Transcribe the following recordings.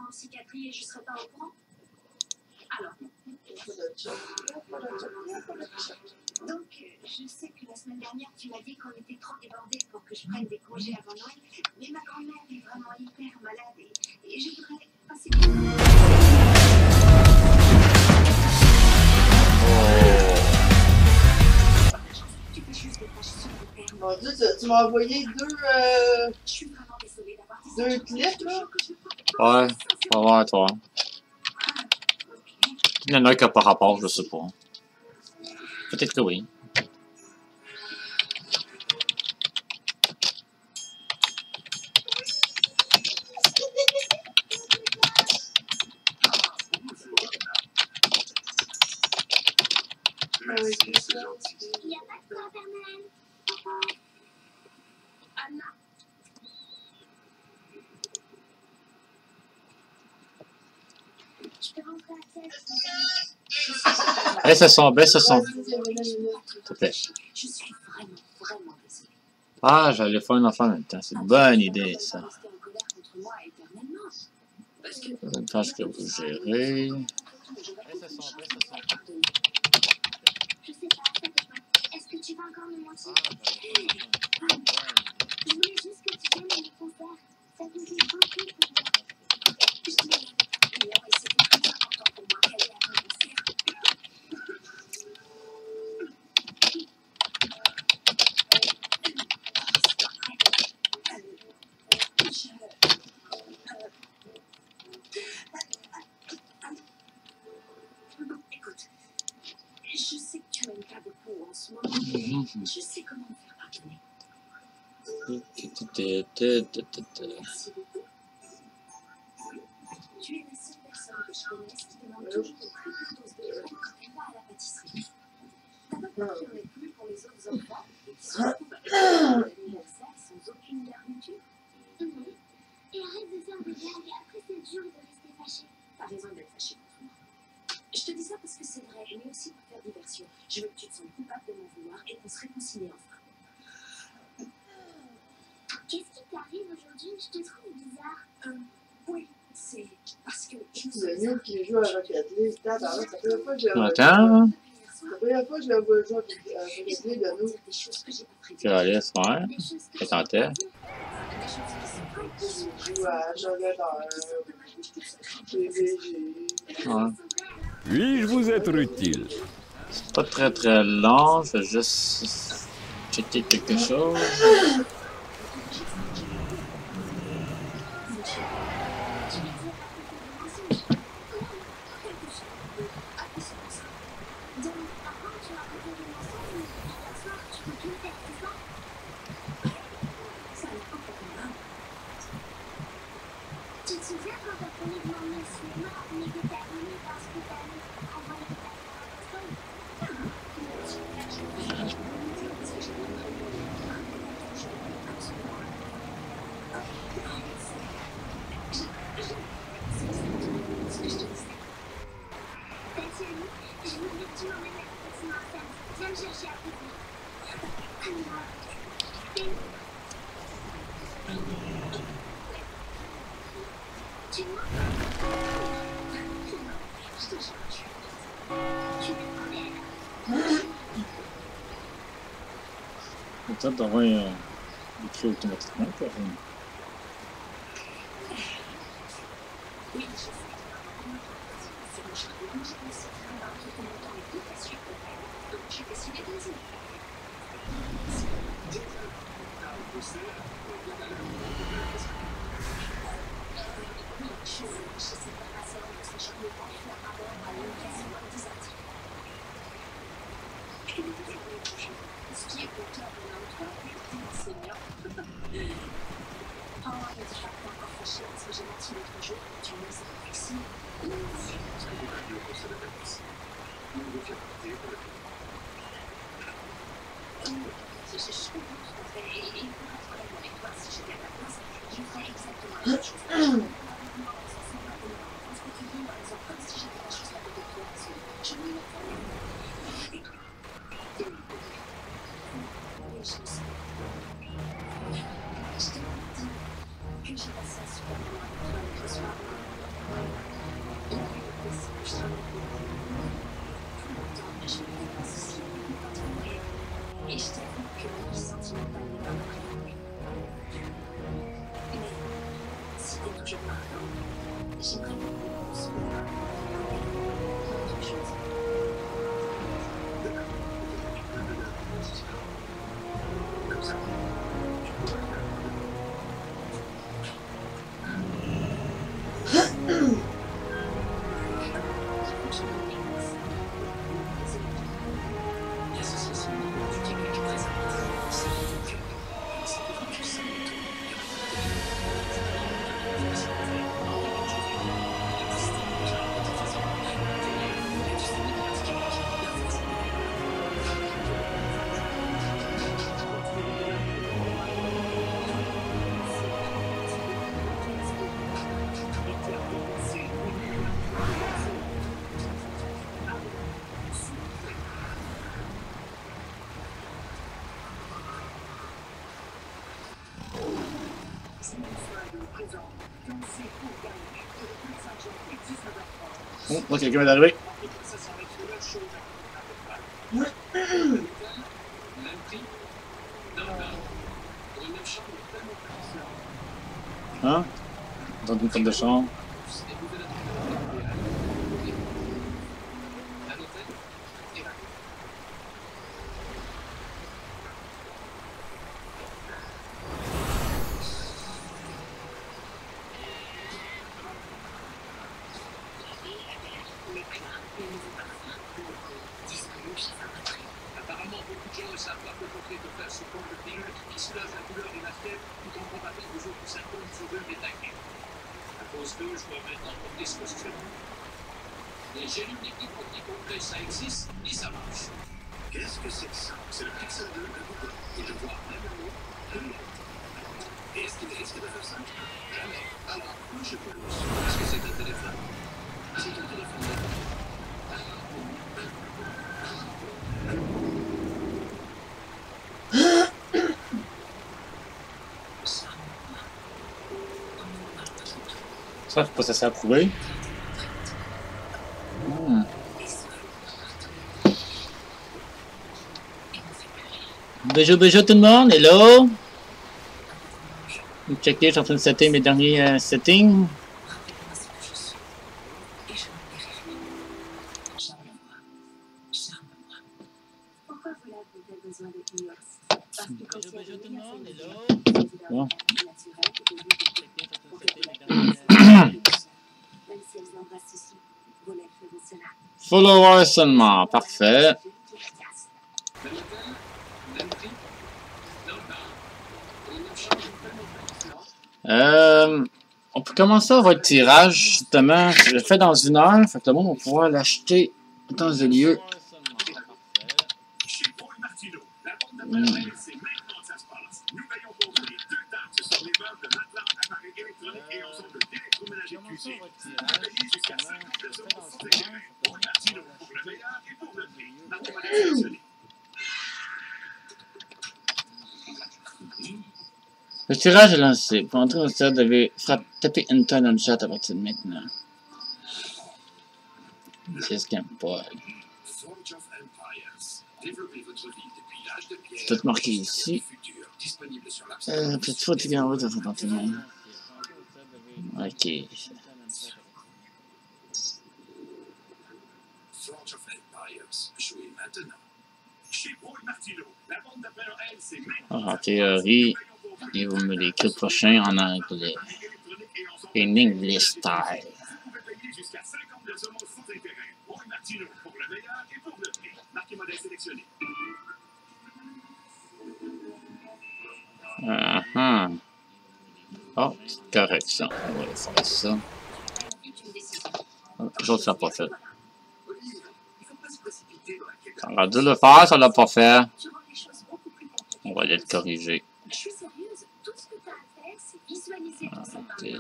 en psychiatrie et je serais pas au courant? Alors, donc, je sais que la semaine dernière, tu m'as dit qu'on était trop débordés pour que je prenne des congés avant Noël, mais ma grand-mère est vraiment hyper malade et je voudrais passer... Tu fais juste des tâches sur le père. Mon Dieu, tu m'as envoyé Je suis vraiment désolée d'avoir dit deux clips, là. Ouais, on va voir toi. Il y en a un qui n'a pas rapport, je sais pas. Peut-être que oui. Merci, c'est gentil. Il n'y a pas de quoi, Père Noël. Anna. Je peux rentrer à tête. Baisse le son, baisse le son. S'il te plaît. Je suis vraiment désolée. Ah, j'allais faire une enfant en même temps. C'est une bonne idée, ça. Une tâche que vous gérez. Baisse le son, baisse le son. Je sais pas, ça dépend. Est-ce que tu vas encore me mentir? Je voulais juste que tu viennes à mes concerts. Ça faisait beaucoup pour moi. Je te l'ai dit. Et c'était très important pour moi qu'elle ait un concert. Écoute, je sais que tu m'aimes pas beaucoup en ce moment, mais je sais comment me faire pardonner. Merci beaucoup. Tu es la seule personne que je connaisse qui demande toujours une plus grande dose de lait quand elle va à la pâtisserie. T'as pas peur qu'il n'y en ait plus pour les autres enfants et qu'ils se retrouvent à l'anniversaire sans aucune garniture? Et arrête de faire des blagues, après c'est dur de rester fâché. T'as raison d'être fâché contre moi. Je te dis ça parce que c'est vrai, mais aussi pour faire diversion. Je veux que tu te sentes coupable de m'en vouloir et qu'on se réconcilie enfin. Qu'est-ce qui t'arrive aujourd'hui? Je te trouve bizarre. Oui, c'est parce que... C'est Neil qui joue à Rocket League. C'est la première fois que je Attends. la première fois que je la vois jouer à Rocket League, de nous. Des choses que j'ai pas prévues. Tu vas aller ce soir. Des choses que Je tentais. Des choses qui sont Je joue à Jonathan, PVG. Ouais. Puis-je vous être utile? C'est pas très très long. Je vais juste checker quelque chose. Tu te souviens quand t'as promis de m'emmener au cinéma, mais que t'as promis parce que t'as envoyé ta je voudrais que tu m'emmènes à la patinoire Sam. Viens me chercher après. Tu vois? Je te jure, tu m'aimes. Peut-être d'avoir écrit automatiquement. Oui, je sais. C'est mon chien rouge, mais c'est un qui fait longtemps et tout à suivre le rêve. Donc j'ai décidé de les aider. Je sais pas ma sœur de ces journées pas faire rapport à l'occasion des articles. Je vais toujours les bouger. Ce qui est pour toi, toi, c'est bien. Oh, mais tu vas pas encore fâcher parce que j'ai menti l'autre jour. Tu me laisses réfléchir. Ce que vous avez au conseil de la police. Vous devez faire partie de la Je comprends tout à fait. Et pour être honnête avec toi, si j'étais à ta place, je ferais exactement la même chose. Comme si j'étais la chose à côté de toi. Je me mets pas bien. Je sais. Je te dis que j'ai passé un super moment avec toi le soir. Je pars. J'aimerais beaucoup qu'on se revoie. Pour autre chose. D'accord. Tu peux me donner un petit peu. Comme ça, tu pourras faire un peu. Oh, moi, quelqu'un est arrivé. Hein? Dans une femme de chambre. Apparemment, beaucoup de gens ne savent pas que faire ce pompe de pilule qui soulage la douleur et la fièvre tout en combattant les autres symptômes sous eux métaqués. À cause d'eux, je dois maintenant porter ce costume. Les gélules liquides anti-complet, ça existe et ça marche. Qu'est-ce que c'est que ça? C'est le Pixel 2 de Google. Et je vois même le mot lumière. Et est-ce qu'il risque de faire ça? Jamais. Alors, je peux le dire. Est-ce que c'est un téléphone? C'est un téléphone de... Ça, je sais pas si c'est approuvé. Bonjour, bonjour tout le monde, hello! Vous checkez, je suis en train de setter mes derniers settings. Pourquoi vous avez besoin de Ineos? Parce que quand il y a de lumière, c'est Bon. naturel même si elles embrassent ici, vos lèvres feront cela. Followers seulement, parfait. On peut commencer à votre tirage, justement. Je le fais dans 1 heure, fait que le monde va pouvoir l'acheter dans un lieu. Le tirage est lancé. Pour entrer dans le tirage, vous devez taper Enter dans le chat à partir de maintenant. C'est ce qu'il n'aime pas. C'est tout marqué ici. Petite faute, il y a en haut de votre continent. Ok. En théorie, il va me l'écrire prochain en anglais. In English style. Oh, correction. On va faire ça. L'autre, ça n'a pas fait. On a dû le faire, ça l'a pas fait. On va aller le corriger. Je suis sérieuse, tout ce que tu as à faire, c'est visualiser ton sapin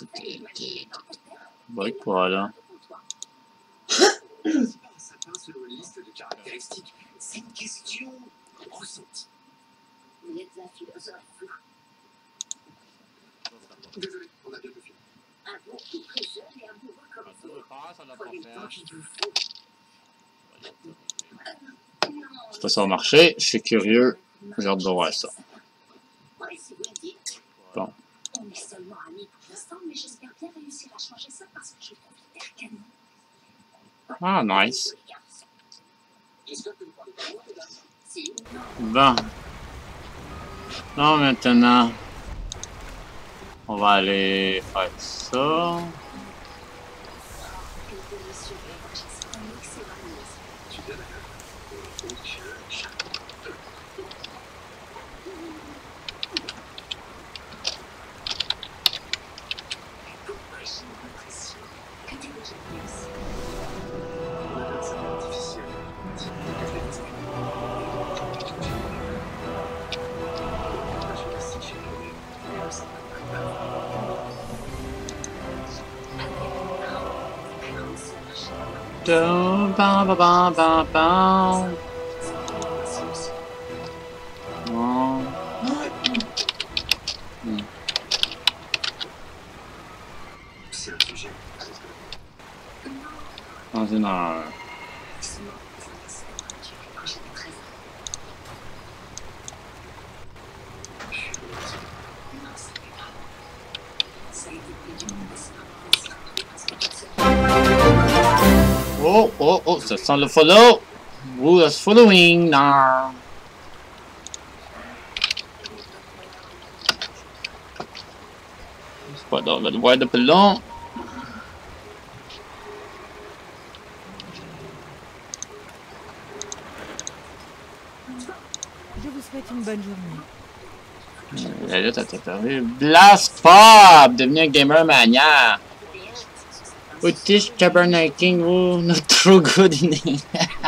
Bah, quoi, là? C'est pas un sapin selon une liste de caractéristiques, c'est une question ressentie. Vous êtes un philosophe. Désolé, on a bien fini. Un bon coup très jeune et un bourreau comme vous. Prenez le temps qu'il vous faut. Je sais pas si ça va marcher. Je suis curieux. J'ai hâte de voir ça. Ouais, si vous le dites. Bon. On est seulement amis pour l'instant. forme, mais j'espère bien réussir à changer ça parce que je trouve l'air canon. Ah, nice. J'espère que vous parlez pas moi, mesdames. Si, Bon. Non, maintenant, on va aller faire ça. quel délicieux voyage. C'est un excellent ministre. Tu viens d'accord. Oh, Dieu. Pourquoi j'ai l'impression que t'es déjà venu ici? Madame, ça va être difficile. Je vais vous expliquer. Je vais rester chez nous, mais ça va pas grave. Ta grande sœur, chérie. Dum, bam, bam, bam, bam, bam. C'est une relation aussi. Bon. C'est un sujet. Dans une heure. Ce moment vous intéressait d'avoir tué quand j'étais très jeune. Je suis désolé. Non, c'est pas grave. Ça a été plus dur de passer par le parce que Oh, oh, oh, ça sent le follow. Who is following now? C'est pas dans le voir de plus long. Je vous souhaite une bonne journée. Là, t'as préparé. Blast Pop! Devenu un gamer mania. British Tabernaking, oh, not true good in it.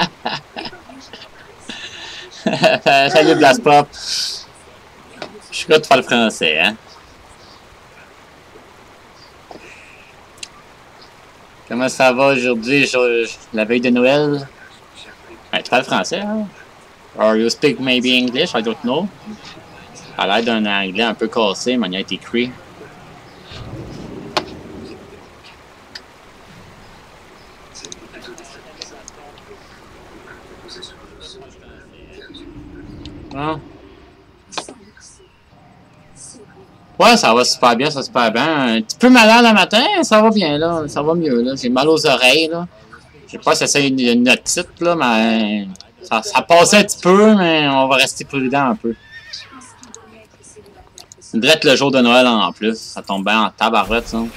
Salut Blast Pop. Je suis content de faire le français, hein. Comment ça va aujourd'hui, la veille de Noël? Ouais, tu parles français, hein? Or you speak maybe English, I don't know. À l'air d'un anglais un peu cassé, manière écrit. Hein? Ouais, ça va super bien, ça va super bien. Un petit peu malade le matin, ça va bien, là. Ça va mieux, là. J'ai mal aux oreilles, là. Je sais pas si c'est une otite, là, mais... Ça passait un petit peu, mais on va rester prudent un peu. Drette le jour de Noël en plus. Ça tombe bien en tabarouette, ça.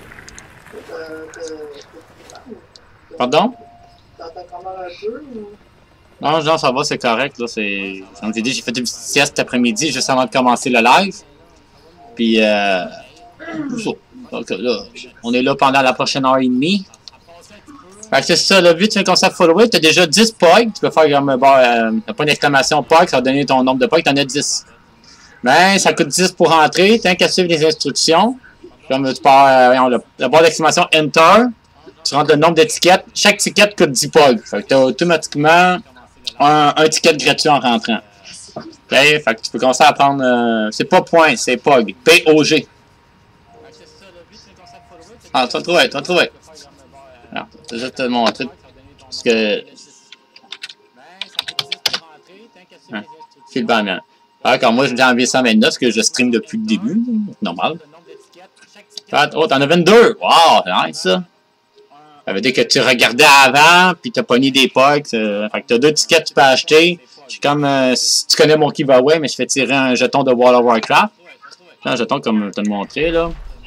Pardon? T'entends comment un peu ou... Non, non, ça va, c'est correct, là. Comme j'ai dit, j'ai fait une petite sieste cet après-midi juste avant de commencer le live. Puis, donc, là, on est là pendant la prochaine heure et demie. Fait que c'est ça, le but, tu fais comme ça, follower, t'as déjà 10 pogs, tu peux faire comme, t'as pas une exclamation pog, ça va donner ton nombre de pogs, t'en as 10. Ben, ça coûte 10 pour rentrer, t'as qu'à suivre les instructions. Comme tu pars, la barre d'exclamation Enter, tu rentres le nombre d'étiquettes, chaque ticket coûte 10 pogs. Fait que t'as automatiquement un ticket gratuit en rentrant. Ok, fait que tu peux commencer à prendre, c'est pas point, c'est pog, P-O-G. Ah, tu vas trouver, tu vas trouver. Alors, je vais juste te montrer. Parce que. Hein, file pas bien. Alors, quand moi, j'ai enlevé 129 parce que je stream depuis le début. Normal. Oh, t'en as 22! Wow, c'est nice ça. Ça veut dire que tu regardais avant, puis t'as pogné des pogs. Fait que t'as 2 tickets que tu peux acheter. Je suis comme. Si tu connais mon giveaway, mais je fais tirer un jeton de World of Warcraft. Un jeton comme je te le montrer, là.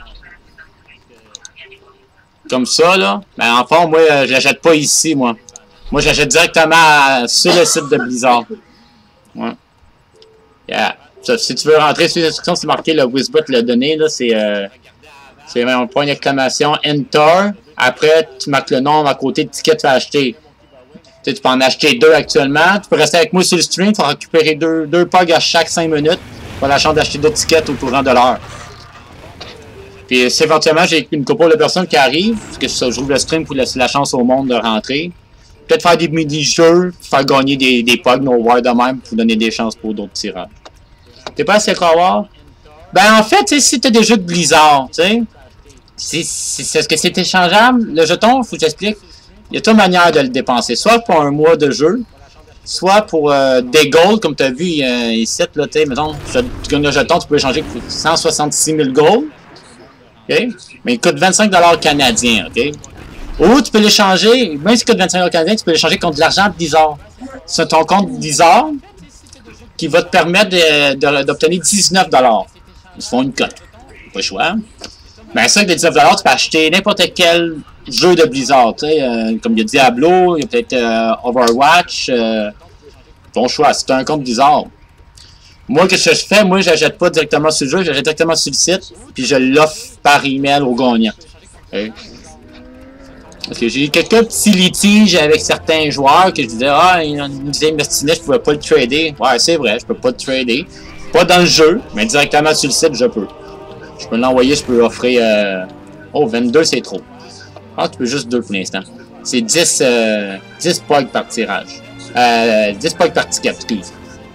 Comme ça, là. Mais en fond, moi, je l'achète pas ici, moi. Moi, j'achète directement sur le site de Blizzard. Ouais. Yeah. Ça, si tu veux rentrer sur les instructions, c'est marqué, le Wizbot l'a donné, là. C'est un point d'exclamation, Enter. Après, tu marques le nom à côté de ticket que tu as acheté. Tu sais, tu peux en acheter 2 actuellement. Tu peux rester avec moi sur le stream. Tu vas récupérer 2 pogs à chaque 5 minutes. Tu vas la chance d'acheter 2 tickets au courant de l'heure. Puis si éventuellement j'ai une couple de personnes qui arrivent, parce que ça, j'ouvre le stream pour laisser la chance au monde de rentrer, peut-être faire des mini-jeux, faire gagner des pogs, no war de même, pour donner des chances pour d'autres tirages. T'es pas assez croire? Ben en fait, si t'as des jeux de Blizzard, tu sais, est-ce que c'est échangeable? Le jeton, faut que j'explique. Il y a deux manières de le dépenser. Soit pour un mois de jeu, soit pour des gold, comme tu as vu ici, là, tu sais, mettons, tu gagnes le jeton, tu peux échanger pour 166 000 gold. OK? Mais il coûte 25$ canadiens, OK? Ou tu peux l'échanger, même s'il coûte 25$ canadiens, tu peux l'échanger contre de l'argent Blizzard. C'est ton compte Blizzard qui va te permettre d'obtenir 19$. Ils font une cote. Pas le choix. Ben ça, avec les 19$, tu peux acheter n'importe quel jeu de Blizzard. Comme il y a Diablo, il y a peut-être Overwatch. Ton choix, c'est un compte Blizzard. Moi, qu'est-ce que je fais? Moi, j'achète pas directement sur le jeu, j'achète directement sur le site, puis je l'offre par email au gagnant. Okay? Parce que j'ai eu quelques petits litiges avec certains joueurs que je disais, ah, ils me disaient, je pouvais pas le trader. Ouais, c'est vrai, je peux pas le trader. Pas dans le jeu, mais directement sur le site, je peux. Je peux l'envoyer, je peux offrir. Oh, 22, c'est trop. Ah, tu peux juste 2 pour l'instant. C'est 10 pogs par tirage. 10 pogs par ticket, excuse.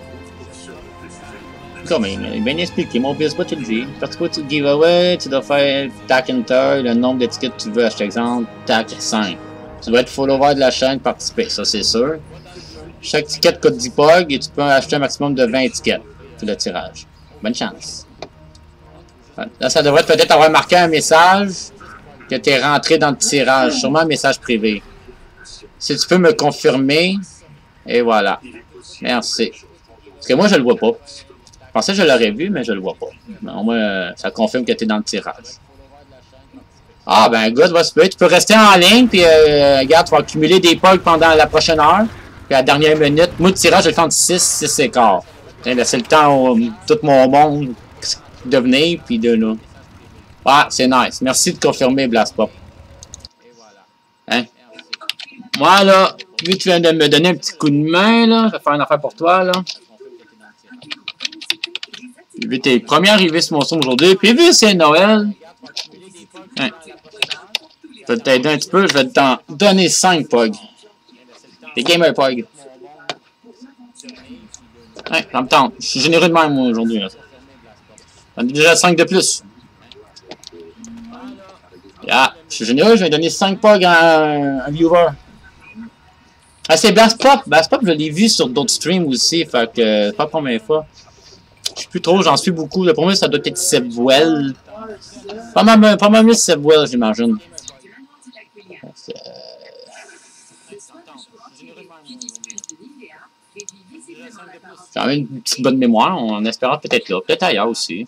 Quand même, il est bien expliqué, mon business, pas tu le dis. Participer au giveaway, tu dois faire tag enter, le nombre d'étiquettes que tu veux, acheter exemple, tag 5. Tu dois être follower de la chaîne, participer, ça c'est sûr. Chaque ticket coûte 10 pogs et tu peux acheter un maximum de 20 étiquettes pour le tirage. Bonne chance. Là, ça devrait peut-être avoir marqué un message que tu es rentré dans le tirage, sûrement un message privé. Si tu peux me confirmer, et voilà. Merci. Parce que moi, je le vois pas. Je pensais que je l'aurais vu, mais je le vois pas. Au moins, ça confirme que tu es dans le tirage. Ah, ben, good, va se faire. Tu peux rester en ligne, puis, regarde, tu vas accumuler des pogs pendant la prochaine heure. Puis, à la dernière minute, moi, le tirage, je le fais entre 6 et quart. Laisser le temps tout mon monde de venir, puis de là. Ah, c'est nice. Merci de confirmer, Blastpop. Hein? Moi, là, vu que tu viens de me donner un petit coup de main, là, je vais faire une affaire pour toi, là. Vu que t'es le premier arrivé sur mon son aujourd'hui, puis vu que c'est Noël, hein, je vais t'aider un petit peu, je vais t'en donner 5 pogs. Des gamer pogs. Ouais, ça me tente. Je suis généreux de même, moi, aujourd'hui. J'en ai déjà 5 de plus. Yeah, je suis généreux, je vais donner 5 pogs à un viewer. Ah, c'est Blastpop. Blastpop, je l'ai vu sur d'autres streams aussi, fait que c'est pas la première fois. Je sais plus trop, j'en suis beaucoup. Le premier, ça doit être Sebwell. Pas mal mieux Sebwell, j'imagine. J'ai quand même une petite bonne mémoire, en espérant peut-être là, peut-être ailleurs aussi.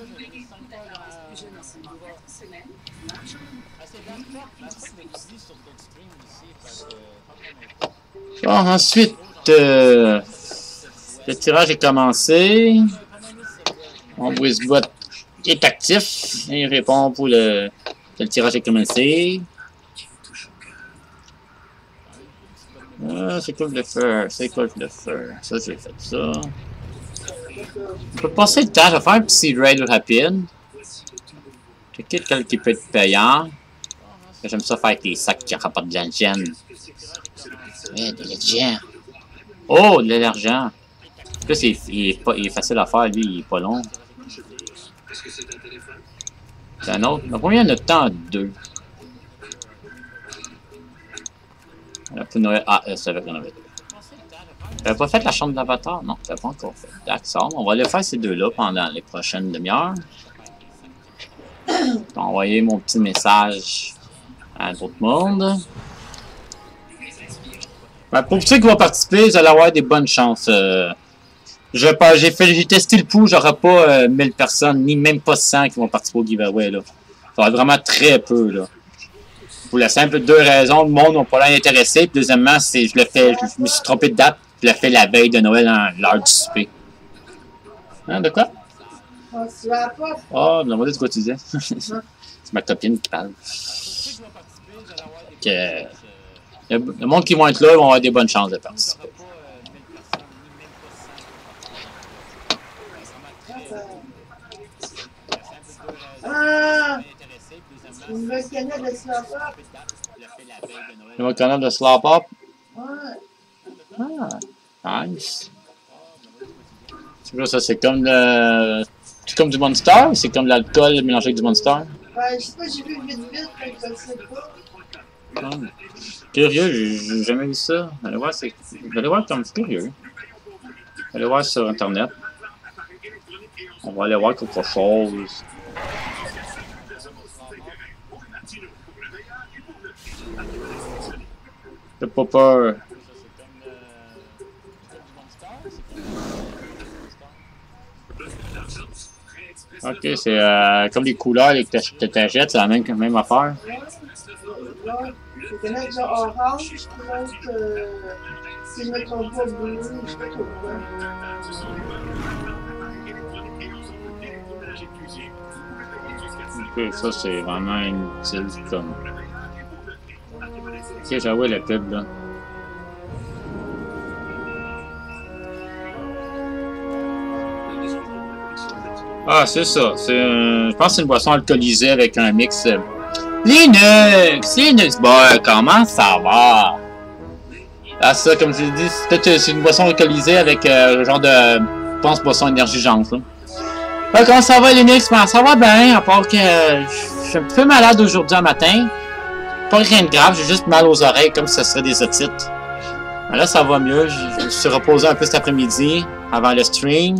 Bon, ensuite, le tirage est commencé. Mon Brisbot est actif. Il répond pour le tirage est commencé. Ah, c'est quoi le feu? C'est quoi le feu? Ça, j'ai fait ça. On peut passer le temps, je vais faire un petit raid rapide. Checker lequel qui peut être payant. J'aime ça faire avec les sacs qui rapportent de l'argent. Ouais, de l'argent. Oh, de l'argent. En plus, il est facile à faire, lui, il est pas long. C'est un autre. Mais combien il y en a de temps? 2. Ah, ça va qu'on avait 2. T'avais pas fait la chambre d'avatar? Non, t'avais pas encore fait. D'accord, on va aller faire ces deux-là pendant les prochaines demi-heures. Je vais envoyer mon petit message à tout le monde. Ben, pour ceux qui vont participer, vous allez avoir des bonnes chances. J'ai testé le pouls, j'aurai pas 1000 personnes, ni même pas 100 qui vont participer au giveaway. Là. Ça va être vraiment très peu. Là. Pour la simple 2 raisons, le monde n'a pas l'air intéressé. Puis deuxièmement, je me suis trompé de date. Je l'ai fait la veille de Noël à l'heure du souper. Hein, de quoi? Oh, demandez de quoi tu disais. C'est ma copine qui parle. Le monde qui vont être là, ils vont avoir des bonnes chances de participer. Ah! Une nouvelle canette de Slap-Up. Une nouvelle canette de Slap-Up? Ouais. Ah, nice. C'est quoi ça? C'est comme le... C'est comme du Monster? C'est comme l'alcool mélangé avec du Monster? Ben, je sais pas, j'ai vu vite, mais je ne sais pas. Curieux, j'ai jamais vu ça. Allez voir, allez voir comme c'est curieux. Allez voir sur internet. On va aller voir quelque chose. T'as pas peur. Ok, c'est comme les couleurs que t'achètes, c'est la même affaire. Il y en a déjà orange, l'autre, si je me trompe pas, bleu, je sais pas trop quoi. Ok, ça c'est vraiment inutile comme. Ok, j'avoue la pub là. Ah, c'est ça. Je pense que c'est une boisson alcoolisée avec un mix. Linux! Bon, comment ça va? Ah, ça, comme je l'ai dit, c'est une boisson alcoolisée avec genre de. Je pense boisson énergisante. Là. Ah, comment ça va, Linux? Ben, ça va bien, à part que je suis un peu malade aujourd'hui matin. Pas rien de grave, j'ai juste mal aux oreilles, comme si ce serait des otites. Ben là, ça va mieux. Je me suis reposé un peu cet après-midi, avant le stream.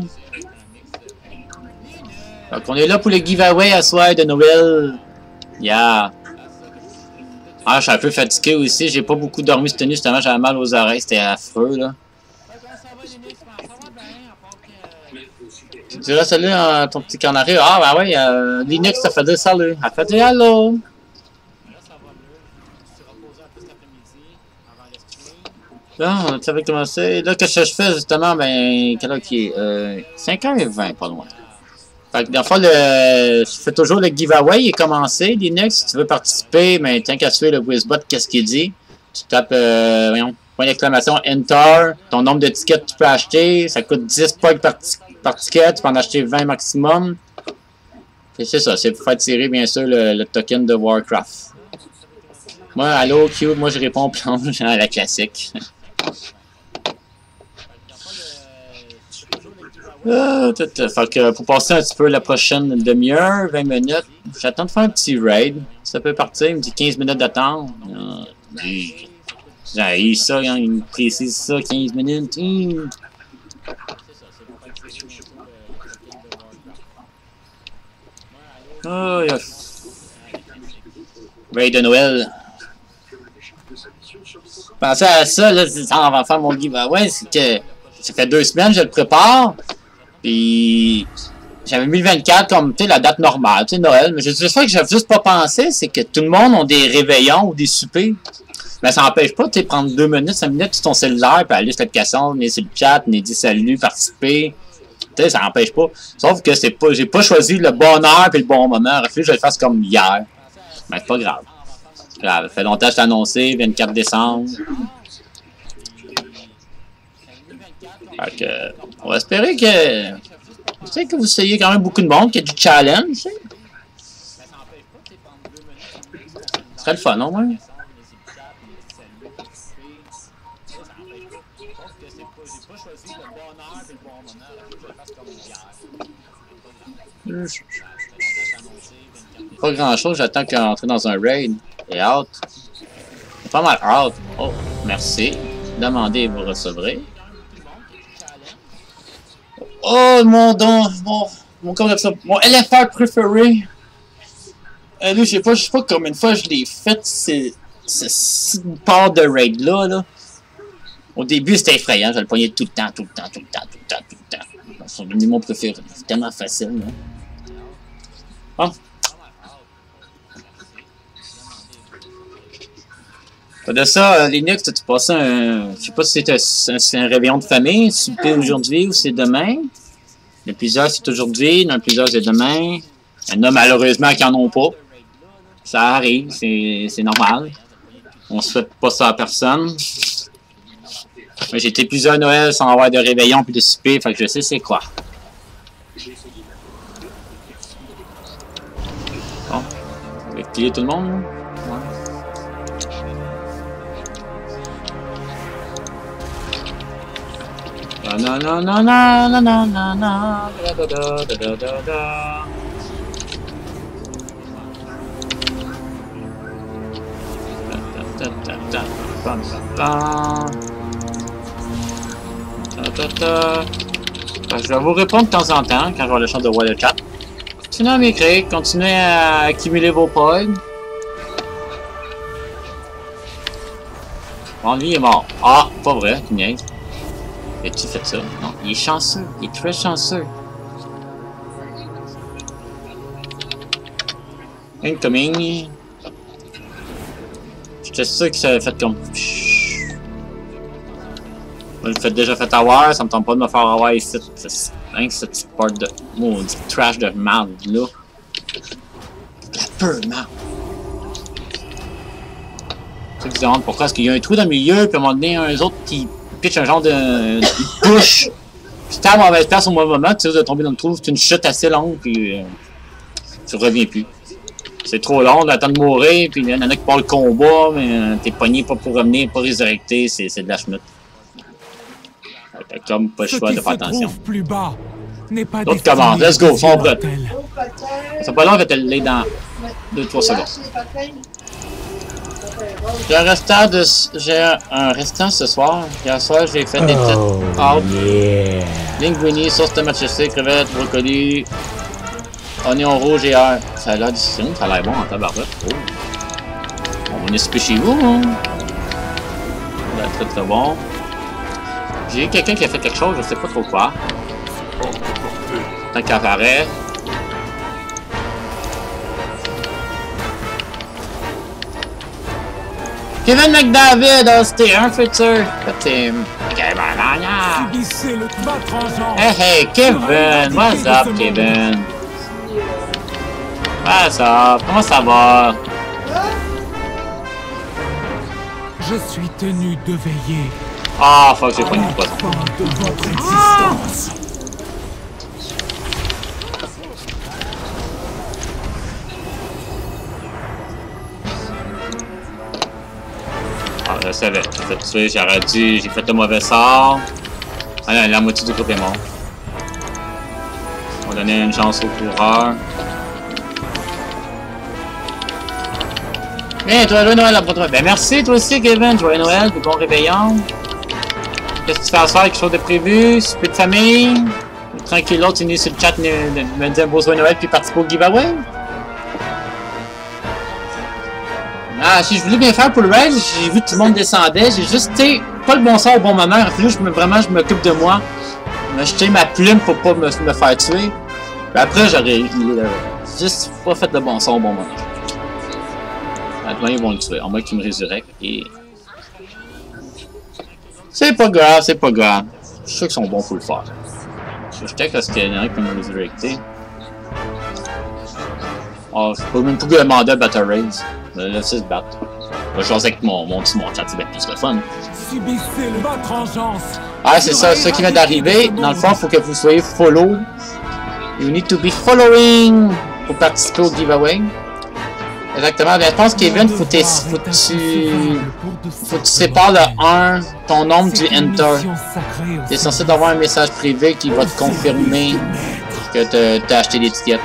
Donc, on est là pour le giveaway à soir de Noël. Yeah. Ah, je suis un peu fatigué aussi. J'ai pas beaucoup dormi cette nuit, justement. J'avais mal aux oreilles. C'était affreux, là. Tu dirais salut à ton petit canari. Ah, bah oui, Linux, ça fait dire salut. Elle fait dire hello. Là, on savait commencer. Là, qu'est-ce que je fais, justement? Ben, quelle heure qui est? 5h20, pas loin. Fait que dans le fond, je fais toujours le giveaway, il est commencé, Linux. Si tu veux participer, mais tiens qu'à suivre le Wizbot, qu'est-ce qu'il dit? Tu tapes, voyons, point d'exclamation, Enter, ton nombre de tickets que tu peux acheter, ça coûte 10 points par ticket, tu peux en acheter 20 maximum. Et c'est ça, c'est pour faire tirer, bien sûr, le token de Warcraft. Moi, allô, Q, moi je réponds plonge à la classique. Fait que pour passer un petit peu la prochaine demi-heure, 20 minutes, j'attends de faire un petit raid. Ça peut partir, il me dit 15 minutes d'attente. J'ai ça, hein, il me précise ça, 15 minutes. Oh, yes. Raid de Noël. Pensez à ça, là, on va faire mon giveaway, c'est que ça fait 2 semaines que je le prépare. Puis j'avais mis le 24 comme la date normale, tu sais, Noël. Mais c'est ça que j'avais juste pas pensé, c'est que tout le monde a des réveillons ou des soupers. Mais ça n'empêche pas de prendre 2 minutes, 5 minutes sur ton cellulaire, puis aller sur l'application, venir sur le chat, venir dire salut, participer. Tu sais, ça n'empêche pas. Sauf que c'est pas, j'ai pas choisi le bon heure et le bon moment. Il aurait fallu que je le fasse comme hier. Mais c'est pas grave. C'est grave. Ça fait longtemps que je t'ai annoncé, 24 décembre. Fait que, on va espérer que... Je sais que vous essayez quand même beaucoup de monde, qu'il y a du challenge, tu sais. Ce serait le fun, au moins. Pas grand chose, j'attends qu'elle entre dans un raid. Et out. Pas mal out. Oh, merci. Demandez et vous recevrez. Oh mon don, mon LFR préféré. Lui, je sais pas combien de fois je l'ai fait, ce part de raid là. Au début, c'était effrayant, je le poignais tout le temps. C'est devenu mon préféré. C'est tellement facile, là. Bon. De ça, Linux, tu passé un... Je sais pas si c'est un réveillon de famille, souper aujourd'hui ou c'est demain. Il y en a plusieurs, c'est aujourd'hui. Il y en a plusieurs, c'est demain. Il y en a malheureusement qui en ont pas. Ça arrive, c'est normal. On se fait pas ça à personne. J'ai été plusieurs Noëls sans avoir de réveillon puis de souper, fait que je sais c'est quoi. Bon, on va cliquer tout le monde, là. Non, non, non, non, non, non, non, non, je vais vous répondre de temps en temps quand j'aurai le chance de voir le chat. Continuez à m'écrire, continuez à accumuler vos points. Bon, lui, il est mort. Ah, pas vrai, tu niaises. As-tu fait ça? Non, il est chanceux. Il est très chanceux. Incoming. J'étais sûr que ça avait fait comme... Moi, je l'ai déjà fait avoir, ça me tente pas de me faire avoir ici. C'est rien que cette petite porte de... maudit trash de merde, là. La peur, merde. C'est que je me demande pourquoi est-ce qu'il y a un trou dans le milieu, puis à un moment donné, un autre qui pitch un genre de touche. Puis t'es à la mauvaise place au mauvais moment, tu risques de tomber dans le trou, c'est une chute assez longue, puis tu reviens plus. C'est trop long, d'attendre de mourir, puis il y en a qui partent le combat, mais t'es pogné pas pour revenir, pas résurrecté, c'est de la chenoute. T'as comme pas le choix de faire attention. L'autre commande, let's go, sont prêts. C'est pas long, on va te l'aider dans 2-3 secondes. J'ai un restant ce soir. Hier soir, j'ai fait des petites pâtes. Linguini, sauce tomate chaussée, crevettes, brocoli, oignon rouge et air. Ça a l'air difficile, ça a l'air bon en tabarouette. Oh. On est super chez vous, hein? Ça a l'air très très bon. J'ai eu quelqu'un qui a fait quelque chose, je sais pas trop quoi. Tant qu'à apparaît. Kevin McDavid, c'était un futur. C'était... Hey, Kevin! What's up, Kevin? What's up? Comment ça va? Je suis tenu de veiller. Ah, fuck, j'ai pas une poisson. Ah, je savais. J'ai fait tuer, j'aurais dû. J'ai fait le mauvais sort. Ah, la moitié du groupe est mort. On va donner une chance au coureur. Bien, toi, joyeux Noël, après toi. Ben, merci, toi aussi, Kevin. Joyeux Noël, puis bon réveillon. Qu'est-ce que tu fais à soir? Quelque chose de prévu? Souper de famille? Tranquille, l'autre, tu es sur le chat, me dit un beau joyeux Noël, puis participer au giveaway? Ah, si je voulais bien faire pour le raid, j'ai vu que tout le monde descendait, j'ai juste, tu sais, pas le bon sort au bon moment, il a fallu que vraiment je m'occupe de moi. Je jeté ma plume pour pas me faire tuer. Puis après, j'aurais juste pas fait le bon sort au bon moment. Maintenant, ils vont le tuer, en moins qu'ils me résurrectent et... C'est pas grave, c'est pas grave. Je suis sûr qu'ils sont bons pour le faire. Je check parce qu'il y en a qui m'ont résurrecté. Oh, je peux même pas demander à Battle Race. Laissez se battre. Je vais jouer avec mon chat, c'est bien plus le fun. Ah, c'est ça, ce qui vient d'arriver. Dans le fond, il faut que vous soyez follow. You need to be following pour participer au giveaway. Exactement. Bien, je pense, Kevin, faut que tu sépares le 1, ton nombre du Enter. Tu es censé avoir un message privé qui va te confirmer que tu as acheté l'étiquette.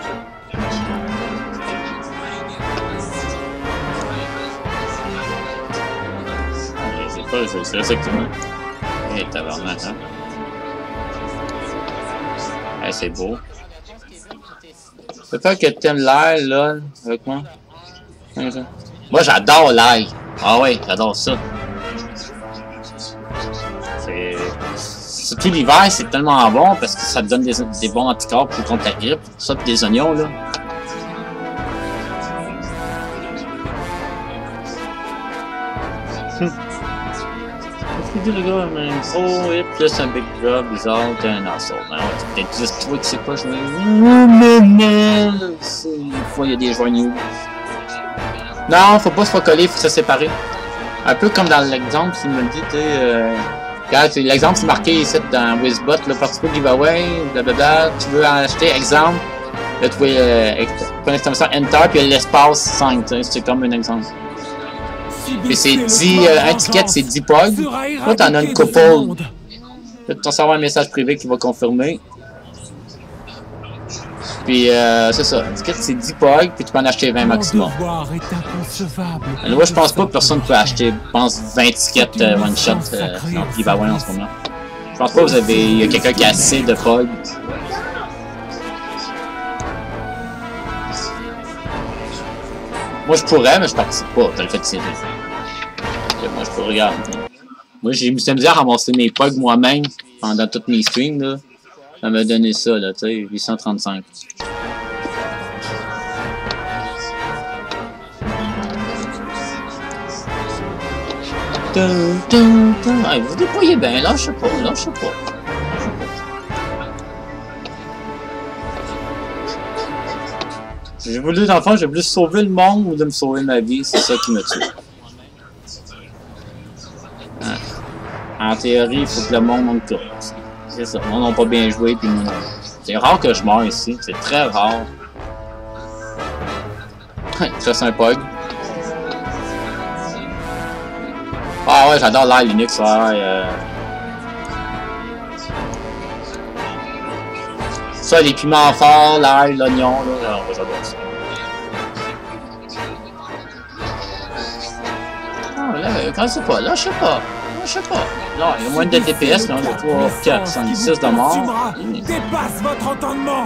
C'est exactement. Et tabarnak, hein? Hey, c'est beau. Peut-être que t'aimes l'ail, là, avec moi. Moi, j'adore l'ail. Ah ouais, j'adore ça. Surtout l'hiver, c'est tellement bon parce que ça te donne des bons anticorps pour contre la grippe. Ça, pis des oignons, là. Le gars, man. Oh, et plus un big job, les autres, t'es un assaut. Ben ouais, c'est peut-être juste toi qui sais pas, je me dis. Des fois, il y a des joignots. Non, faut pas se recoller, faut se séparer. Un peu comme dans l'exemple, s'il me dit, tu sais, l'exemple, c'est marqué ici dans Wizbot, le participer au giveaway, blablabla, tu veux en acheter, exemple. Là, tu vois, l'extension Enter, puis l'espace 5, c'est comme un exemple. Puis c'est 10, un ticket c'est 10 pogs. Là, t'en as une couple. Là, tu vas recevoir un message privé qui va confirmer. Puis c'est ça, un ticket c'est 10 pogs, puis tu peux en acheter 20 maximum. Moi, je pense pas que personne peut acheter, je pense, 20 tickets one shot dans le giveaway en ce moment. Je pense pas que il y a quelqu'un qui a assez de pogs. Moi, je pourrais, mais je participe pas. T'as le fait de tirer. Moi, je peux regarder. Moi, j'ai mis de misère à ramasser mes pugs moi-même pendant toutes mes streams, là. Ça m'a donné ça, là, tu sais, 835. Ah, vous déployez bien, là, je sais pas, là, je sais pas. J'ai voulu, dans le fond, j'ai voulu sauver le monde ou de me sauver ma vie, c'est ça qui me tue. Hein. En théorie, il faut que le monde monte tout. C'est ça, moi non pas bien joué, puis moi non. C'est rare que je meure ici, c'est très rare. C'est un pug. Ah ouais, j'adore l'air Linux, ouais. Ça, les piments forts, l'ail, l'oignon, là, j'adore ça. Ah, là, quand c'est pas, là, je sais pas. Là, je sais pas. Là, il y a moins de DPS, là, on a 3, 4, 5, 6 de mort. Dépasse votre entendement.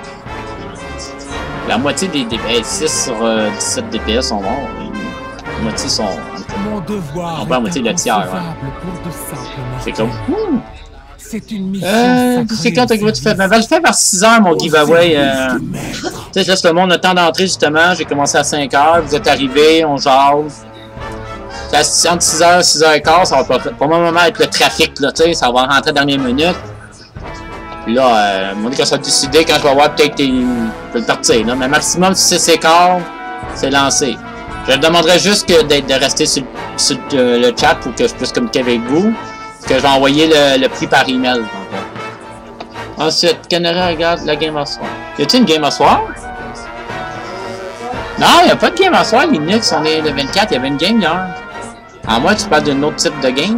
La moitié des DPS, 6 sur 17 DPS sont morts. La moitié sont... Mon devoir. On perd la moitié de tiers, hein. C'est comme... C'est une mission c'est quand que tu fais? Ben, va le faire vers 6 h mon giveaway. Tu sais, je laisse le monde le temps d'entrer, justement. J'ai commencé à 5 h, vous êtes arrivés, on jase. C'est entre 6 h et 6 h 15, ça va pour le moment être le trafic, là, tu sais, ça va rentrer dans les minutes. Puis là, mon dit qu'on sera décidé quand je vais voir peut-être le partir, là. Mais maximum 6 h 15, c'est lancé. Je demanderais juste de rester sur le chat pour que je puisse communiquer avec vous. Que je vais envoyer le prix par email. Ensuite, Canara regarde la game à soir. Y a-t-il une game à soir? Non, il n'y a pas de game à soir, Linux. On est le 24, il y avait une game hier. À moi, tu parles d'un autre type de game.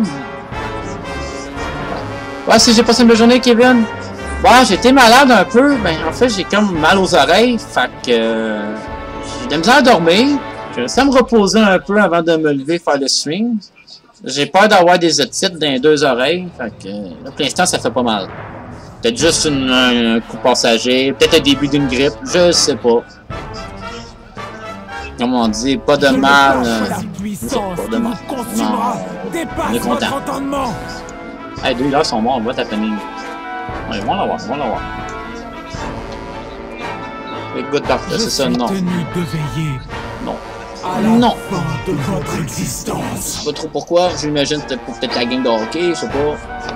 Ouais, si j'ai passé une bonne journée, Kevin. Bon, j'étais malade un peu. Ben, en fait, j'ai comme mal aux oreilles. Fait que j'ai de la misère à dormir. Je vais essayer de me reposer un peu avant de me lever faire le stream. J'ai peur d'avoir des otites dans les 2 oreilles, fait que là, pour l'instant, ça fait pas mal. Peut-être juste un coup passager, peut-être le début d'une grippe, je sais pas. Comme on dit, pas de mal. Pas de mal. Non, on est content. Hey, 2 là sont morts, on va t'appeler. Ouais, ils vont l'avoir, ils vont l'avoir. Écoute, parfait, c'est ça, non. Non. Non. De votre existence. Je sais pas trop pourquoi, j'imagine peut-être pour la game de hockey, je sais pas.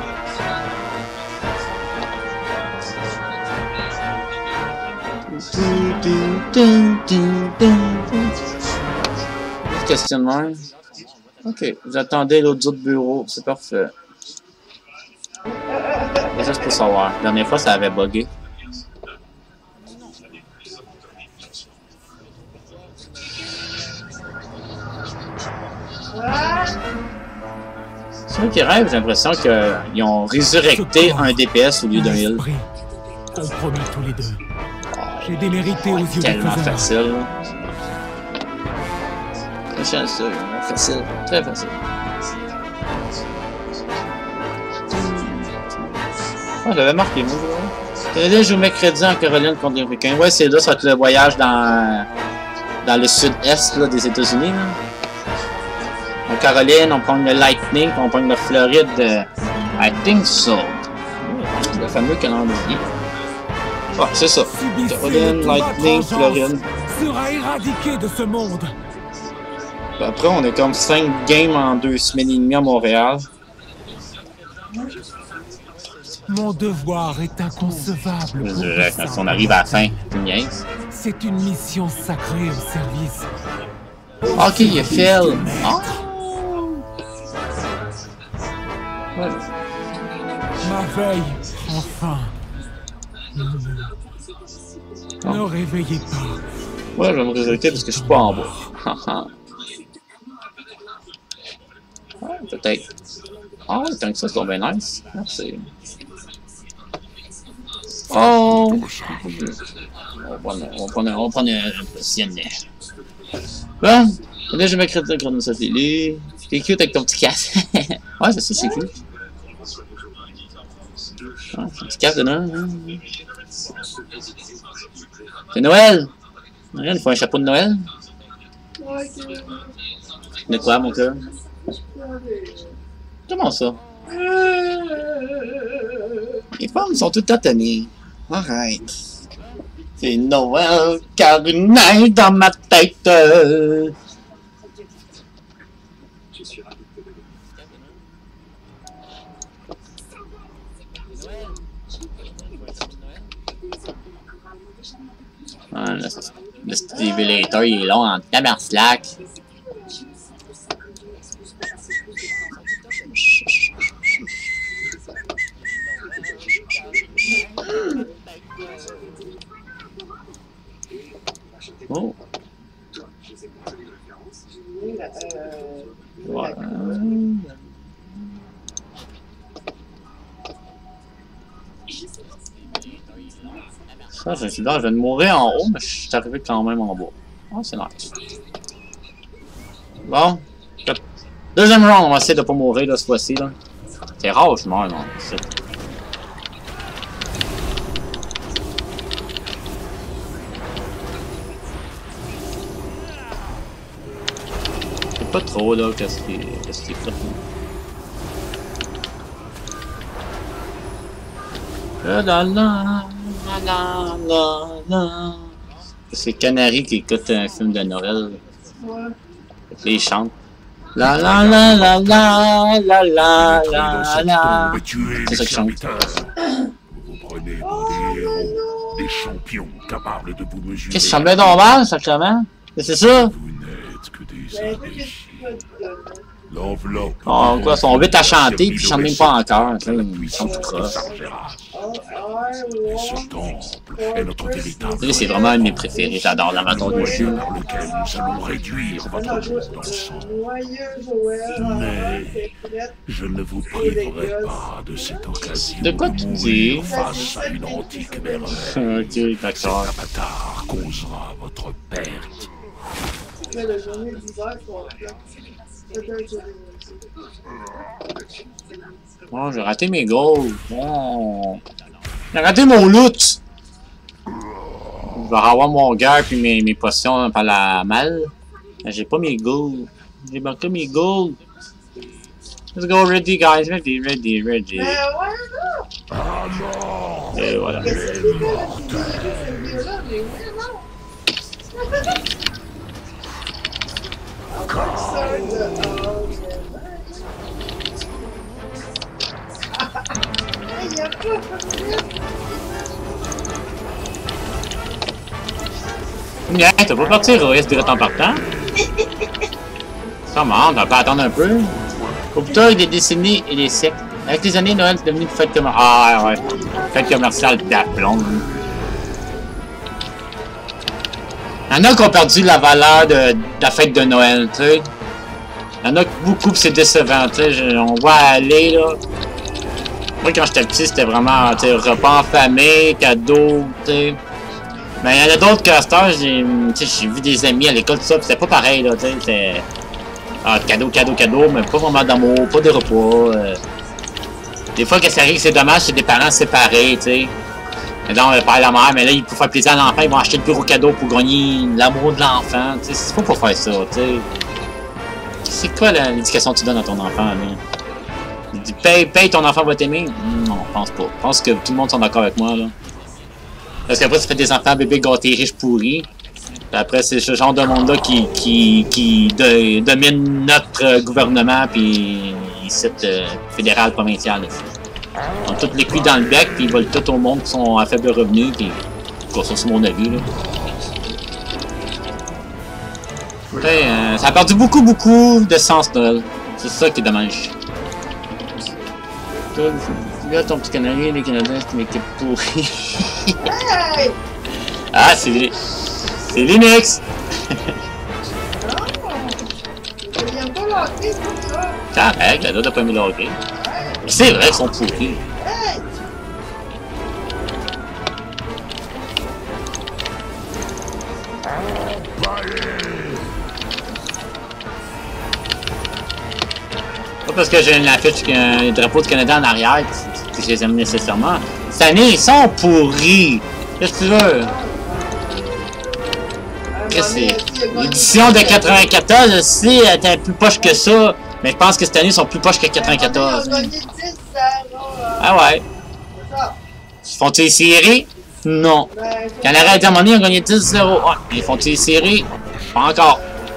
Questionnaire. Ok, vous attendez l'autre autre bureau, c'est parfait. Juste pour savoir, la dernière fois ça avait bugué. C'est vrai qu'ils rêvent, j'ai l'impression qu'ils ont résurrecté un DPS au lieu d'un heal. Compromis tous les deux. J'ai démérité aux yeux des Tellement faiseurs. facile. Très chanceux, facile, très facile. Ah, j'avais marqué, moi. Canadien joue mercredi en Caroline contre les Américains. Ouais, c'est là, ça va être le voyage dans le sud-est des États-Unis. En Caroline, on prend le Lightning, on prend le Floride. I think so. Le fameux calendrier. Ah, c'est ça. Caroline, Lightning, Floride. Sera éradiqué de ce monde. Après, on est comme 5 games en 2 semaines et demie à Montréal. Mon devoir est inconcevable. Quand on arrive à la fin, tu me niaises. C'est une mission sacrée au service. Ok, il a fait. Ah! Ouais. Ma veille, enfin. Ne réveillez pas. Ouais, je vais me résulter parce que je suis pas en bas. Ouais, peut-être. Ah ouais, tant que ça, c'est donc bien nice. Merci. Oh! On va prendre un positionnement. Bon, là, je m'écris de grande sa télé. T'es cute avec ton petit casque. Ouais, c'est ça, c'est cute. Ah, un petit casque dedans. Hein. C'est Noël! Regarde, il faut un chapeau de Noël. De quoi, mon cœur? Comment ça? Les femmes sont toutes tâtonnées. Alright. C'est Noël car une neige dans ma tête. Je suis ravi de te donner. Ah, le stimulator il est long en tabarnak. Oh. Ouais. Ça, je suis là, je viens de mourir en haut, mais je suis arrivé quand même en bas. Oh, c'est nice. Bon. Deuxième round, on va essayer de pas mourir là, cette fois-ci. C'est rare, je meurs, non. C'est pas trop là, qu'est-ce qui est fait. La la la la la la. C'est Canary qui écoute un film de Noël. Ouais. Et ils chantent. La la la la la la la la la. C'est ça qu'ils chantent. Vous prenez pour des héros, des champions capables de vous mesurer. Qu'est-ce que ça me met normal, sacrément? C'est ça? Vous n'êtes que des Mais imbéciles. qu'est-ce que tu veux? L'enveloppe. Oh, quoi, ils sont 8 à chanter, puis ils chantent même pas encore. Ils chantent tout croche. Ce temple est notre véritable. Lui, c'est vraiment un de mes préférés. J'adore la maton de chou. Par lequel nous allons réduire votre existence. Mais je ne vous priverai pas de cette occasion De quoi tu dis? mourir face à une antique erreur. Ok, Cet d'accord. avatar causera votre perte. Mais la journée d'hiver, quoi. Oh, j'ai raté mes goals. Oh. J'ai raté mon loot. Je vais avoir mon gars puis mes potions par la malle. J'ai pas mes goals. J'ai manqué mes goals. Let's go, ready, guys. Ready. Mais ouais, non! Ah non! Et voilà. Qu'est-ce que tu fais, cette vidéo-là? Mais ouais, non! Encore ça, il y a pas Yeah, t'as pas parti héroïste direct en partant? Comment, on va pas attendre un peu? Au plus tard, des décennies et des siècles. Avec les années, Noël est devenu une fête commerciale. Ah ouais, fête commerciale d'aplomb. Il y en a qui ont perdu la valeur de la fête de Noël, tu sais. Il y en a beaucoup, c'est décevant, tu sais. On voit aller, là. Moi, quand j'étais petit, c'était vraiment, tu sais, repas en famille, cadeaux, tu sais. Mais il y en a d'autres que à cette heure, j'ai vu des amis à l'école, tout ça, pis c'était pas pareil, là, tu sais. C'était. Ah, cadeau, mais pas vraiment d'amour, pas de repas. Des fois, qu'est-ce qui arrive, c'est dommage, c'est des parents séparés, tu sais. Mais donc, le père et la mère, mais là, pour faire plaisir à l'enfant, ils vont acheter le plus gros cadeau pour gagner l'amour de l'enfant, tu sais. C'est pas pour faire ça, tu sais. C'est quoi l'éducation que tu donnes à ton enfant, là? Il dit, paye, ton enfant va t'aimer? Non, je pense pas. Je pense que tout le monde sont d'accord avec moi, là. Parce qu'après, ça fait des enfants bébés gâtés, riches, pourris. Puis après, c'est ce genre de monde-là qui domine notre gouvernement, puis site fédéral, provincial. Ils ont tous les cuits dans le bec, puis ils volent tout au monde qui sont à faible revenu, puis ça, c'est mon avis, là. Ça a perdu beaucoup de sens, Noël. C'est ça qui est dommage. Là, ton petit Canadien, les Canadiens, c'est une équipe pourrie. Hey! Ah, c'est Linux! Il aime pas l'hockey, c'est pour ça. Correct, la doit pas aimé le hockey. C'est vrai qu'ils sont pourris. Hey! Pas parce que j'ai une affiche qui a un drapeau du Canada en arrière que je les aime nécessairement. Cette année, ils sont pourris! Qu'est-ce que tu veux? Qu'est-ce que c'est? L'édition de 94, si elle était plus poche que ça, Mais je pense que cette année, ils sont plus poches que Ils 94. ont gagné 10, Ah ouais. c'est ça. Font-ils les séries? Non. Ben, Quand l'arrêt a dit à un moment donné, ils ont gagné 10-0. Ah, ils font-ils les séries? Pas encore.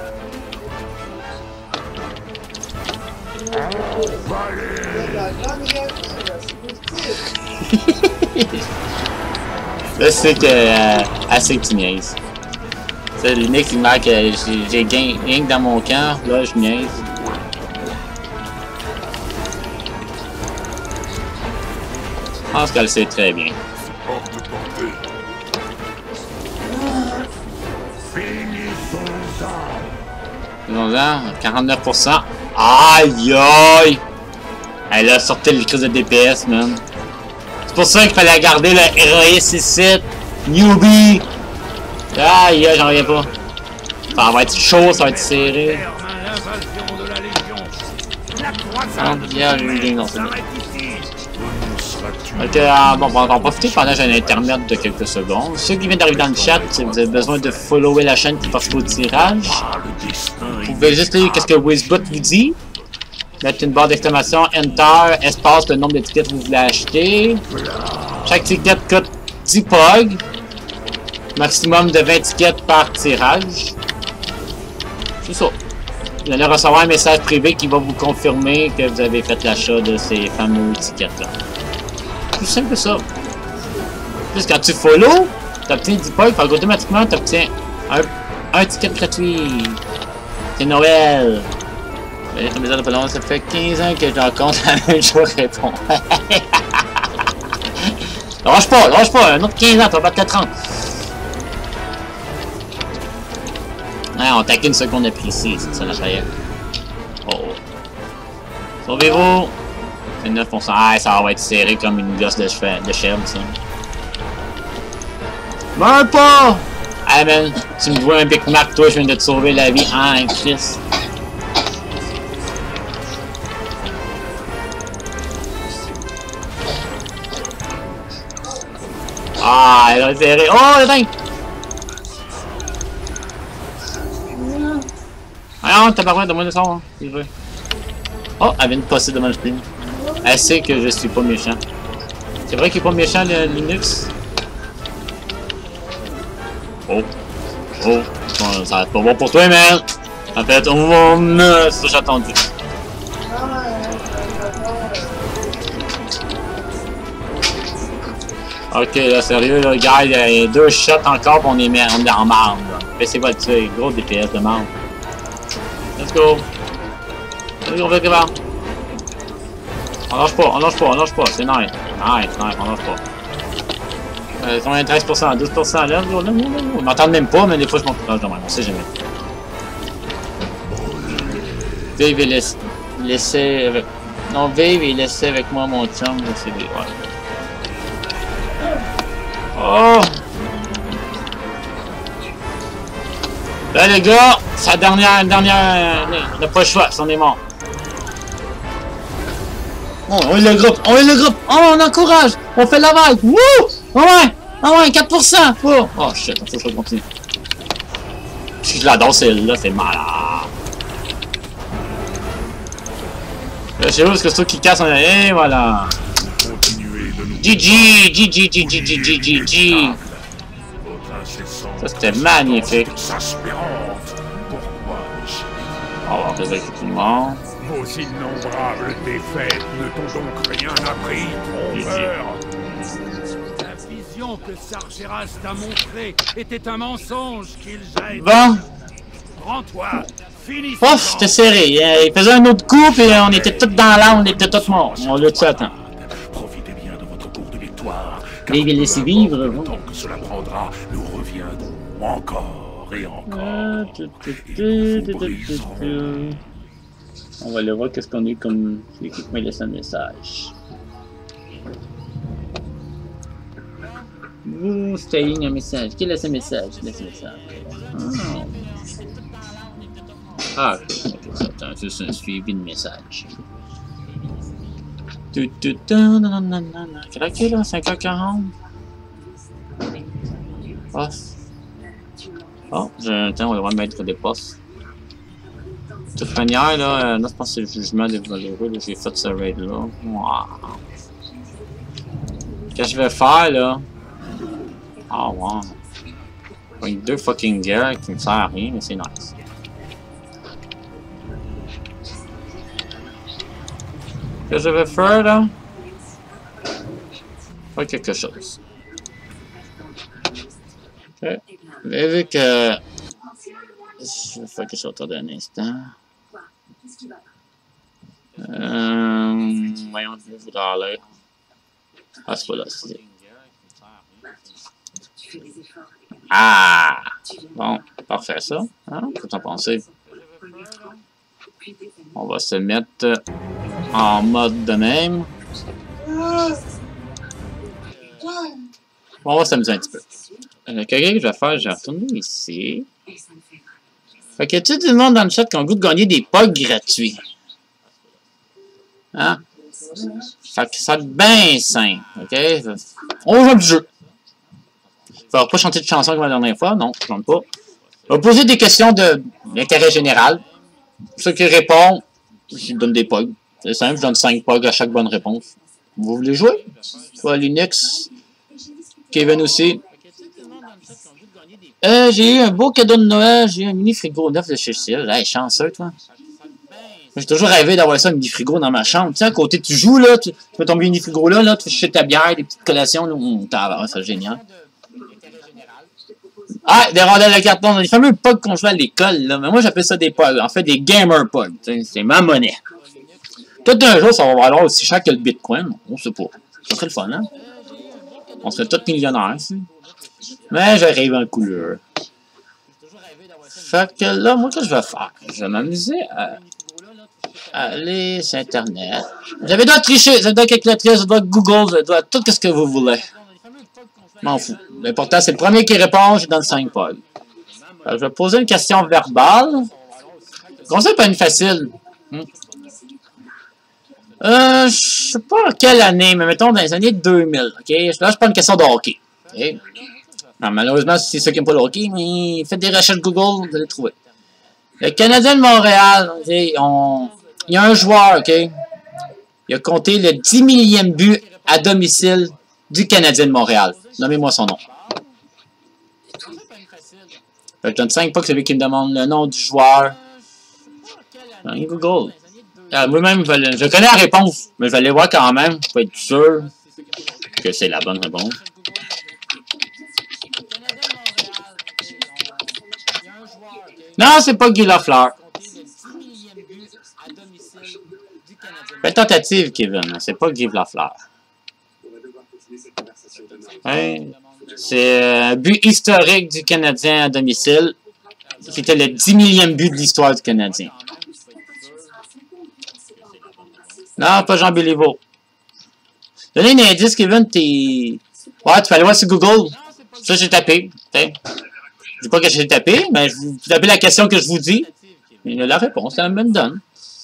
Là, c'est que. Assez que tu niaises. C'est l'unique qui marque que j'ai gain rien que dans mon camp. Là, je niaise. Je pense qu'elle sait très bien. Finissons-en. 49%. Aïe aïe! Elle a sorti le crise de DPS, man. C'est pour ça qu'il fallait garder le héroïsme ici. Newbie! Aïe aïe, j'en reviens pas. Ça va être chaud, ça va être serré. Non, c'est bon. Ok, bon, on va en profiter pendant que j'ai un intermède de quelques secondes. Ceux qui viennent d'arriver dans le chat, si vous avez besoin de follower la chaîne qui participe au tirage, vous pouvez juste lire ce que Wizbot vous dit. Mettre une barre d'exclamation, Enter, espace, le nombre d'étiquettes que vous voulez acheter. Chaque étiquette coûte 10 POG. Maximum de 20 étiquettes par tirage. C'est ça. Vous allez recevoir un message privé qui va vous confirmer que vous avez fait l'achat de ces fameux étiquettes-là. Tout simple que ça. Plus quand tu follow, tu obtiens 10 points, automatiquement tu obtiens un ticket gratuit. C'est Noël. Ça fait 15 ans que je rencontre la même chose répond. Lâche pas, un autre 15 ans, tu vas battre 30. Ouais, on taquine ce qu'on apprécie, c'est ça l'affaire. Oh. Sauvez-vous! C'est 9%. Ah, ça va être serré comme une gosse de chèvre, ça. Meurs pas! Ah, man, tu me vois un Big Mac, toi, je viens de te sauver la vie. Ah, Chris. Ah, elle a serré. Oh, le dingue! Ah non, t'as pas besoin de moins de son, hein, si je veux. Oh, elle vient de passer devant le stream. Elle sait que je suis pas méchant. C'est vrai qu'il est pas méchant, le Linux? Oh. Oh. Bon, ça va être pas bon pour toi, man! En fait, c'est ça que j'ai attendu. Ok, là, sérieux, là, gars, il y a 2 shots encore, pis on est en marde, là. Laissez-moi le tuer, gros DPS de marde. Let's go! Allez, on va le voir. On lâche pas, c'est nice. Nice, on lâche pas. Ils sont à 13%, 12%, là, ils m'entendent même pas, mais des fois je m'encourage de même, on sait jamais. Vive et laisser avec... Non, vive et laisser avec moi mon chum, c'est des... Ouais. Oh! Là les gars, sa dernière, on n'a pas le choix, c'en est mort. Oh, on est le groupe, oh, on encourage, on fait la vague, wouh! Oh ouais, 4%! Oh shit, faut que je continue. Si je l'adore celle-là, c'est malade. Là, je sais où, c'est ceux qui cassent, et voilà. GG. Ça c'était magnifique. On va réveiller tout le monde. Vos innombrables défaites ne t'ont donc rien appris, trompeur. La vision que Sargeras t'a montrée était un mensonge qu'il jette. Bon. Rends-toi, finis. Oh, c'était serré. Il faisait un autre coup et on était tous dans l'âme, on était tous morts. On l'a tué à temps. Profitez bien de votre cours de victoire. Vivre et laisser vivre. Le temps que cela prendra, nous reviendrons encore et encore. Et nous vous briserons. On va aller voir qu'est-ce qu'on a eu comme l'équipe m'a laissé un message. Vous, staying un message. Qui a laissé un message? Ah, c'est un suivi de message. Quelle heure qu'il est là? 5h40? Oh, j'ai un temps, on va mettre des postes. De toute manière, là, je pense que c'est le jugement des valeureux. J'ai fait ce raid-là. Wow. Qu'est-ce que je vais faire, là? Ah, wow. Avec 2 fucking guerres qui me servent à rien, mais c'est nice. Qu'est-ce que je vais faire, là? Faire quelque chose. Ok. Mais vu que... Je vais faire quelque chose autour d'un instant. Voyons, je vais vouloir aller. Ah, c'est pas là, c'est... Ah! Bon, parfait ça. Hein? Qu'est-ce que t'en penses? On va se mettre en mode de même. On va s'amuser un petit peu. Qu'est-ce que je vais faire? Je vais retourner ici. Fait que tout le monde dans le chat qui a le goût de gagner des pogs gratuits. Hein? Fait que ça va être bien simple. Ok? On joue du jeu. Je vais pas chanter de chanson comme la dernière fois. Non, je chante pas. On va poser des questions d'intérêt général. Ceux qui répondent, je donne des pogs. C'est simple, je donne 5 pogs à chaque bonne réponse. Vous voulez jouer? Toi, Linux. Kevin aussi. J'ai eu un beau cadeau de Noël. J'ai eu un mini frigo neuf de chez Ciel. Hey, chanceux, toi. J'ai toujours rêvé d'avoir ça, un mini frigo dans ma chambre. Tu sais, à côté, tu joues, là, tu mets ton mini frigo là, tu fais chez ta bière, des petites collations, là. C'est génial. Ah, des rondelles de carton. Les fameux pogs qu'on jouait à l'école, là. Mais moi, j'appelle ça des pogs. En fait, des gamer pogs. C'est ma monnaie. Peut-être un jour, ça va valoir aussi cher que le Bitcoin. On sait pas. Ça serait le fun, hein? On serait tous millionnaires, ici. Mais j'arrive en couleur. Fait que là, moi, qu'est-ce que je vais faire? Je vais m'amuser à aller sur Internet. J'avais doit tricher, ça doit calculatrice, ça doit Google, ça doit tout ce que vous voulez. M'en fous. L'important, c'est le premier qui répond, j'ai dans le 5 pogs. Je vais poser une question verbale. Comme ça, pas une facile. Je sais pas en quelle année, mais mettons dans les années 2000. Ok? Là, je prends une question de hockey. Okay? Non, malheureusement, c'est ceux qui n'aiment pas le hockey, mais faites des recherches Google, vous allez trouver. Le Canadien de Montréal, okay, il y a un joueur, ok? Il a compté le 10 millième but à domicile du Canadien de Montréal. Nommez-moi son nom. Je donne 5 pas que celui qui me demande le nom du joueur. Google. Moi-même, je connais la réponse, mais je vais aller voir quand même pour être sûr que c'est la bonne réponse. Non, c'est pas Guy Lafleur. Fais tentative, Kevin. C'est pas Guy Lafleur. Ouais. C'est un but historique du Canadien à domicile. C'était le 10 millième but de l'histoire du Canadien. Non, pas Jean Béliveau. Donnez un indice, Kevin, t'es... Ouais, tu peux aller voir sur Google. Ça, j'ai tapé. Je dis pas que j'ai tapé, mais je vous tapez la question que je vous dis. Il a la réponse, la même donne.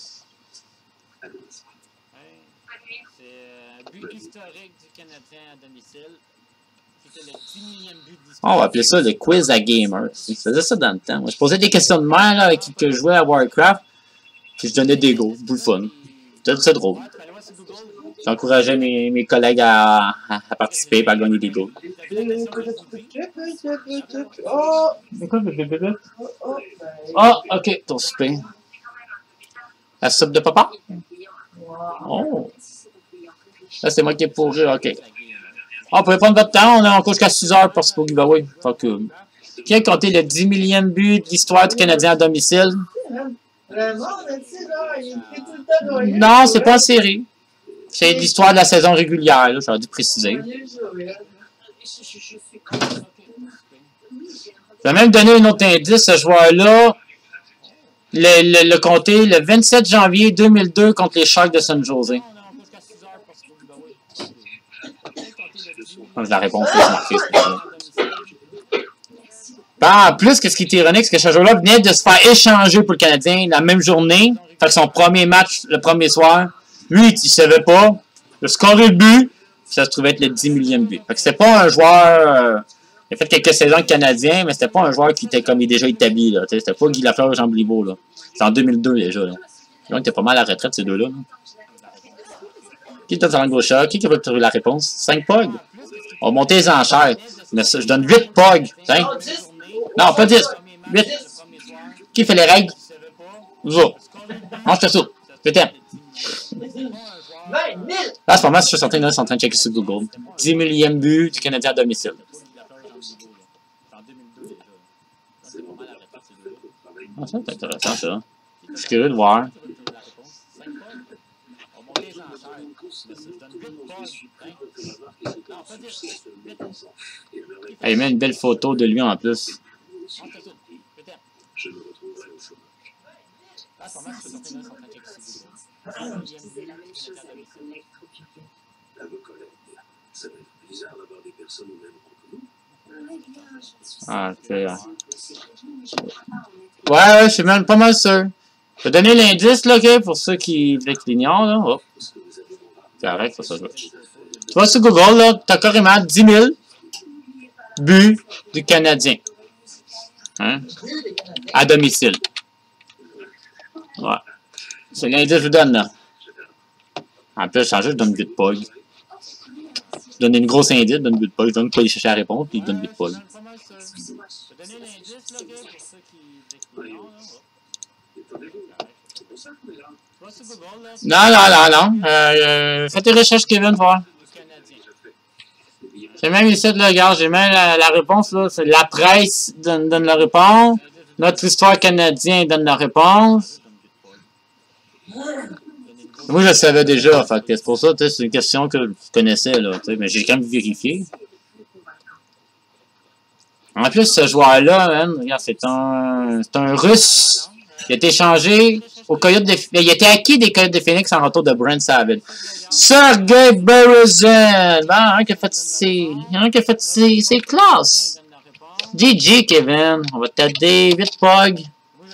C'est un but historique du Canadien à domicile. C'était le 10 millième but de l'histoire. On va appeler ça le quiz à gamer. Je faisais ça dans le temps. Moi, je posais des questions de mer là, avec qui que je jouais à Warcraft. Puis je donnais des go. Pour le fun. C'est drôle. J'encourageais mes collègues à participer et à gagner des goals. Oh, ok, ton souper. La soupe de papa? Oh. Là, c'est moi qui ai pourri, ok. Oh, vous pouvez prendre votre temps, on est encore jusqu'à 6 heures pour ce giveaway. Fait que... Qui a compté le 10 millième but de l'histoire du Canadien à domicile? Non, c'est pas en série. C'est l'histoire de la saison régulière, j'aurais dû préciser. Je vais même donner un autre indice, ce joueur-là, le compté le 27 janvier 2002 contre les Sharks de San Jose. Je la réponse en plus, ce qui est ironique, c'est que ce joueur-là venait de se faire échanger pour le Canadien la même journée. Fait que son premier match, le premier soir, lui, il savait pas. Il a scoré le but, ça se trouvait être le 10 millième but. Fait que c'était pas un joueur Il a fait quelques saisons avec Canadien, mais c'était pas un joueur qui était comme il est déjà établi, là. C'était pas Guy Lafleur ou Jean Bliveau, là. C'était en 2002, déjà, là. Ils étaient pas mal à la retraite, ces deux-là. Là. Qui est dans le gauche? Qui va trouver la réponse? 5 POG? On va monter les enchères. Mais ça, je donne 8 POG. 5. Non, pas 10. 8. Qui fait les règles? Vous autres. Mange-toi ça. Je t'aime. Là, à ce moment, je suis en train de checker sur Google. 10 millième but du Canadien à domicile. Ah, ça, c'est intéressant, ça. Je suis curieux de voir. Il met une belle photo de lui en plus. Je me retrouverai au chômage. C'est la même chose avec collègues trop curieux. À vos collègues, ça va être bizarre d'avoir des personnes au même rang que nous. Eh bien, je suis Ah, ok. mais je ne crois pas en être. Ouais, je suis même pas mal sûr. Je vais donner l'indice, là, ok, pour ceux qui l'ignorent, là. Oh. C'est correct, faut ça jouer. Tu vois, sur Google, là, t'as carrément 10 000 buts du Canadien. Hein? À domicile. Ouais. C'est l'indice que je vous donne, là. En plus, je donne 8 POG. Je donne une grosse indice, je donne 8 POG. Je donne pas aller chercher la réponse, puis je donne 8 POG. Non. Fais tes recherches, Kevin, voir. J'ai même ici, là, regarde, j'ai même la réponse, là. C'est la presse donne la réponse. Notre histoire canadienne donne la réponse. Moi, je le savais déjà, fait que c'est pour ça, c'est une question que je connaissais, là, mais j'ai quand même vérifié. En plus, ce joueur-là, regarde, c'est un Russe. Il a été échangé au Coyote de... Il a été acquis des Coyotes de Phoenix en retour de Brent Savage. Sergei Berezin! Un qui a fait ses classes. GG, Kevin. On va t'aider. 8 POG.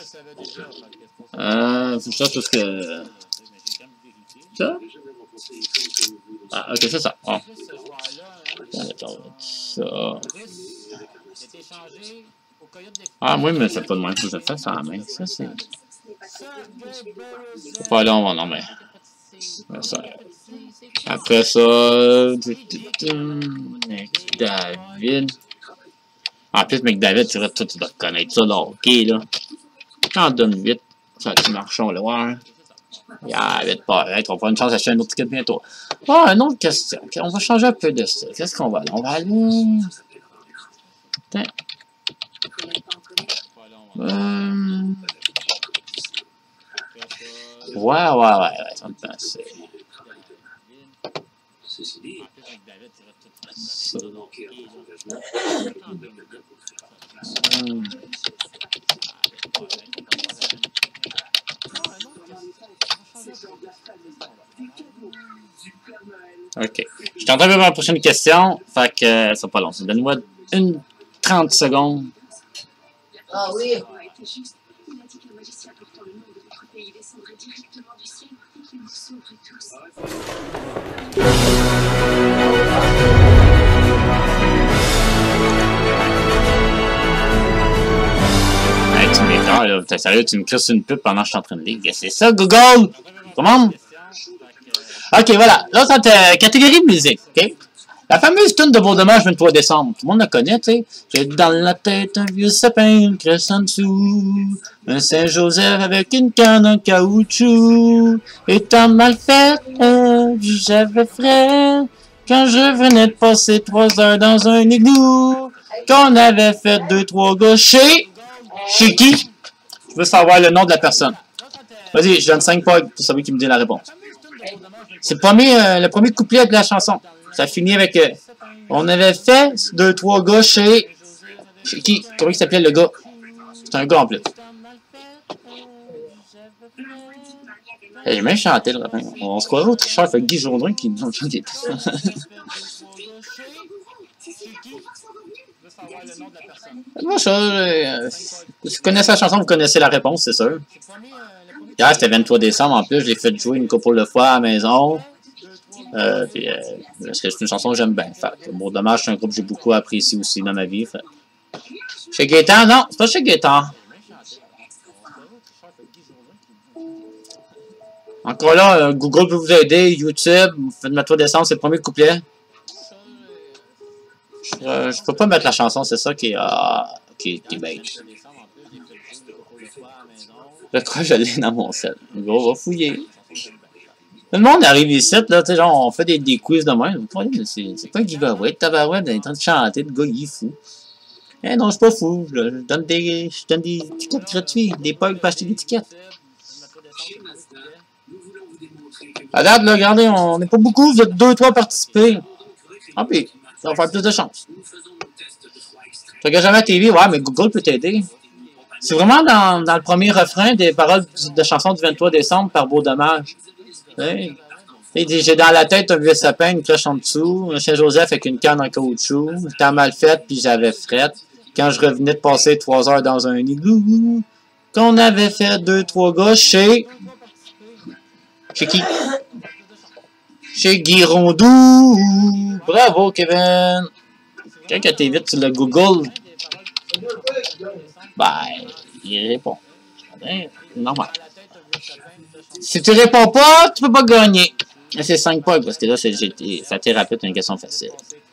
Faut que je sache tout ce que... Ça? Ah, ok, c'est ça. Oh. Ça. Ah, moi, mais c'est pas de même que je fais ça à la main. Ça, c'est... Pas long, non, mais... Ça. Après ça... McDavid. En plus, McDavid, tu dois connaître ça, là, ok, là. J'en donne 8. Ça, petit marchon, là, ouais. Yeah, 8 pas. On va faire une chance d'acheter un autre ticket bientôt. Ah, une autre question. Okay, on va changer un peu de style. Qu'est-ce qu'on va aller? On va aller... Attends. Ouais. Ça me pense. Ceci dit, Ça. Ok. Je suis en train de faire ma prochaine question. Fait que ça sera pas long. Donne-moi une 30 secondes. Ah oui. Il a dit qu'un magicien portant le nom de notre pays descendrait directement du ciel et qu'il nous sauverait tous. Hey, tu m'écœures, là. T'es sérieux, tu me crisses une pub pendant que je suis en train de lire. C'est ça, Google! Comment? Ok, voilà. Là, c'est catégorie de musique, ok? La fameuse tune de Beau Dommage 23 décembre. Tout le monde la connaît, tu sais. J'ai dans la tête un vieux sapin, cresse en dessous. Un Saint-Joseph avec une canne en caoutchouc. Étant mal fait, j'avais frais. Quand je venais de passer 3 heures dans un igloo. Qu'on avait fait 2-3 gars chez qui? Je veux savoir le nom de la personne. Vas-y, je donne 5 pogs pour savoir qui me dit la réponse. C'est le premier couplet de la chanson. Ça finit avec... on avait fait 2-3 gars chez qui? Comment il s'appelait le gars? C'est un gars en plus. J'ai même chanté le refrain. On se croirait au tricheur, fait Guy Jourdain qui nous chantait tout ça. Moi, ça, si vous connaissez la chanson, vous connaissez la réponse, c'est sûr. Hier, c'était 23 décembre, en plus, je l'ai fait jouer une couple de fois à la maison. Parce que c'est une chanson que j'aime bien. Fait que Beau Dommage, c'est un groupe que j'ai beaucoup apprécié aussi dans ma vie. Fait. Chez Gaétan, non, c'est pas chez Gaétan. Encore là, Google peut vous aider, YouTube, faites-moi descendre, c'est le premier couplet. Je peux pas mettre la chanson, c'est ça qui est bête. Je crois que je l'ai dans mon set. On va fouiller. Le monde arrive ici, là, tu sais, genre, on fait des quiz de même. C'est pas un giveaway, tabarouette, on est en train de chanter, le gars, il est fou. Eh non, je suis pas fou, je donne des tickets gratuits, des pugs pour acheter des tickets. À date, là, regardez, on n'est pas beaucoup, vous êtes 2-3 participés. Ah, puis, ça va faire plus de chance. Tu regardes jamais la TV, ouais, mais Google peut t'aider. C'est vraiment dans le premier refrain des paroles de chanson du 23 décembre par Beau Dommage. J'ai dans la tête un vieux sapin, une cloche en dessous, un chien Joseph avec une canne en caoutchouc, le temps mal fait, puis j'avais frette. Quand je revenais de passer 3 heures dans un igloo, qu'on avait fait 2-3 gars chez qui? Chez Guy Rondeau. Bravo, Kevin. Quand t'es vite sur le Google, ben, il répond. C'est normal. Si tu réponds pas, tu peux pas gagner. C'est 5 points, parce que là, ça t'est rapide, une question facile.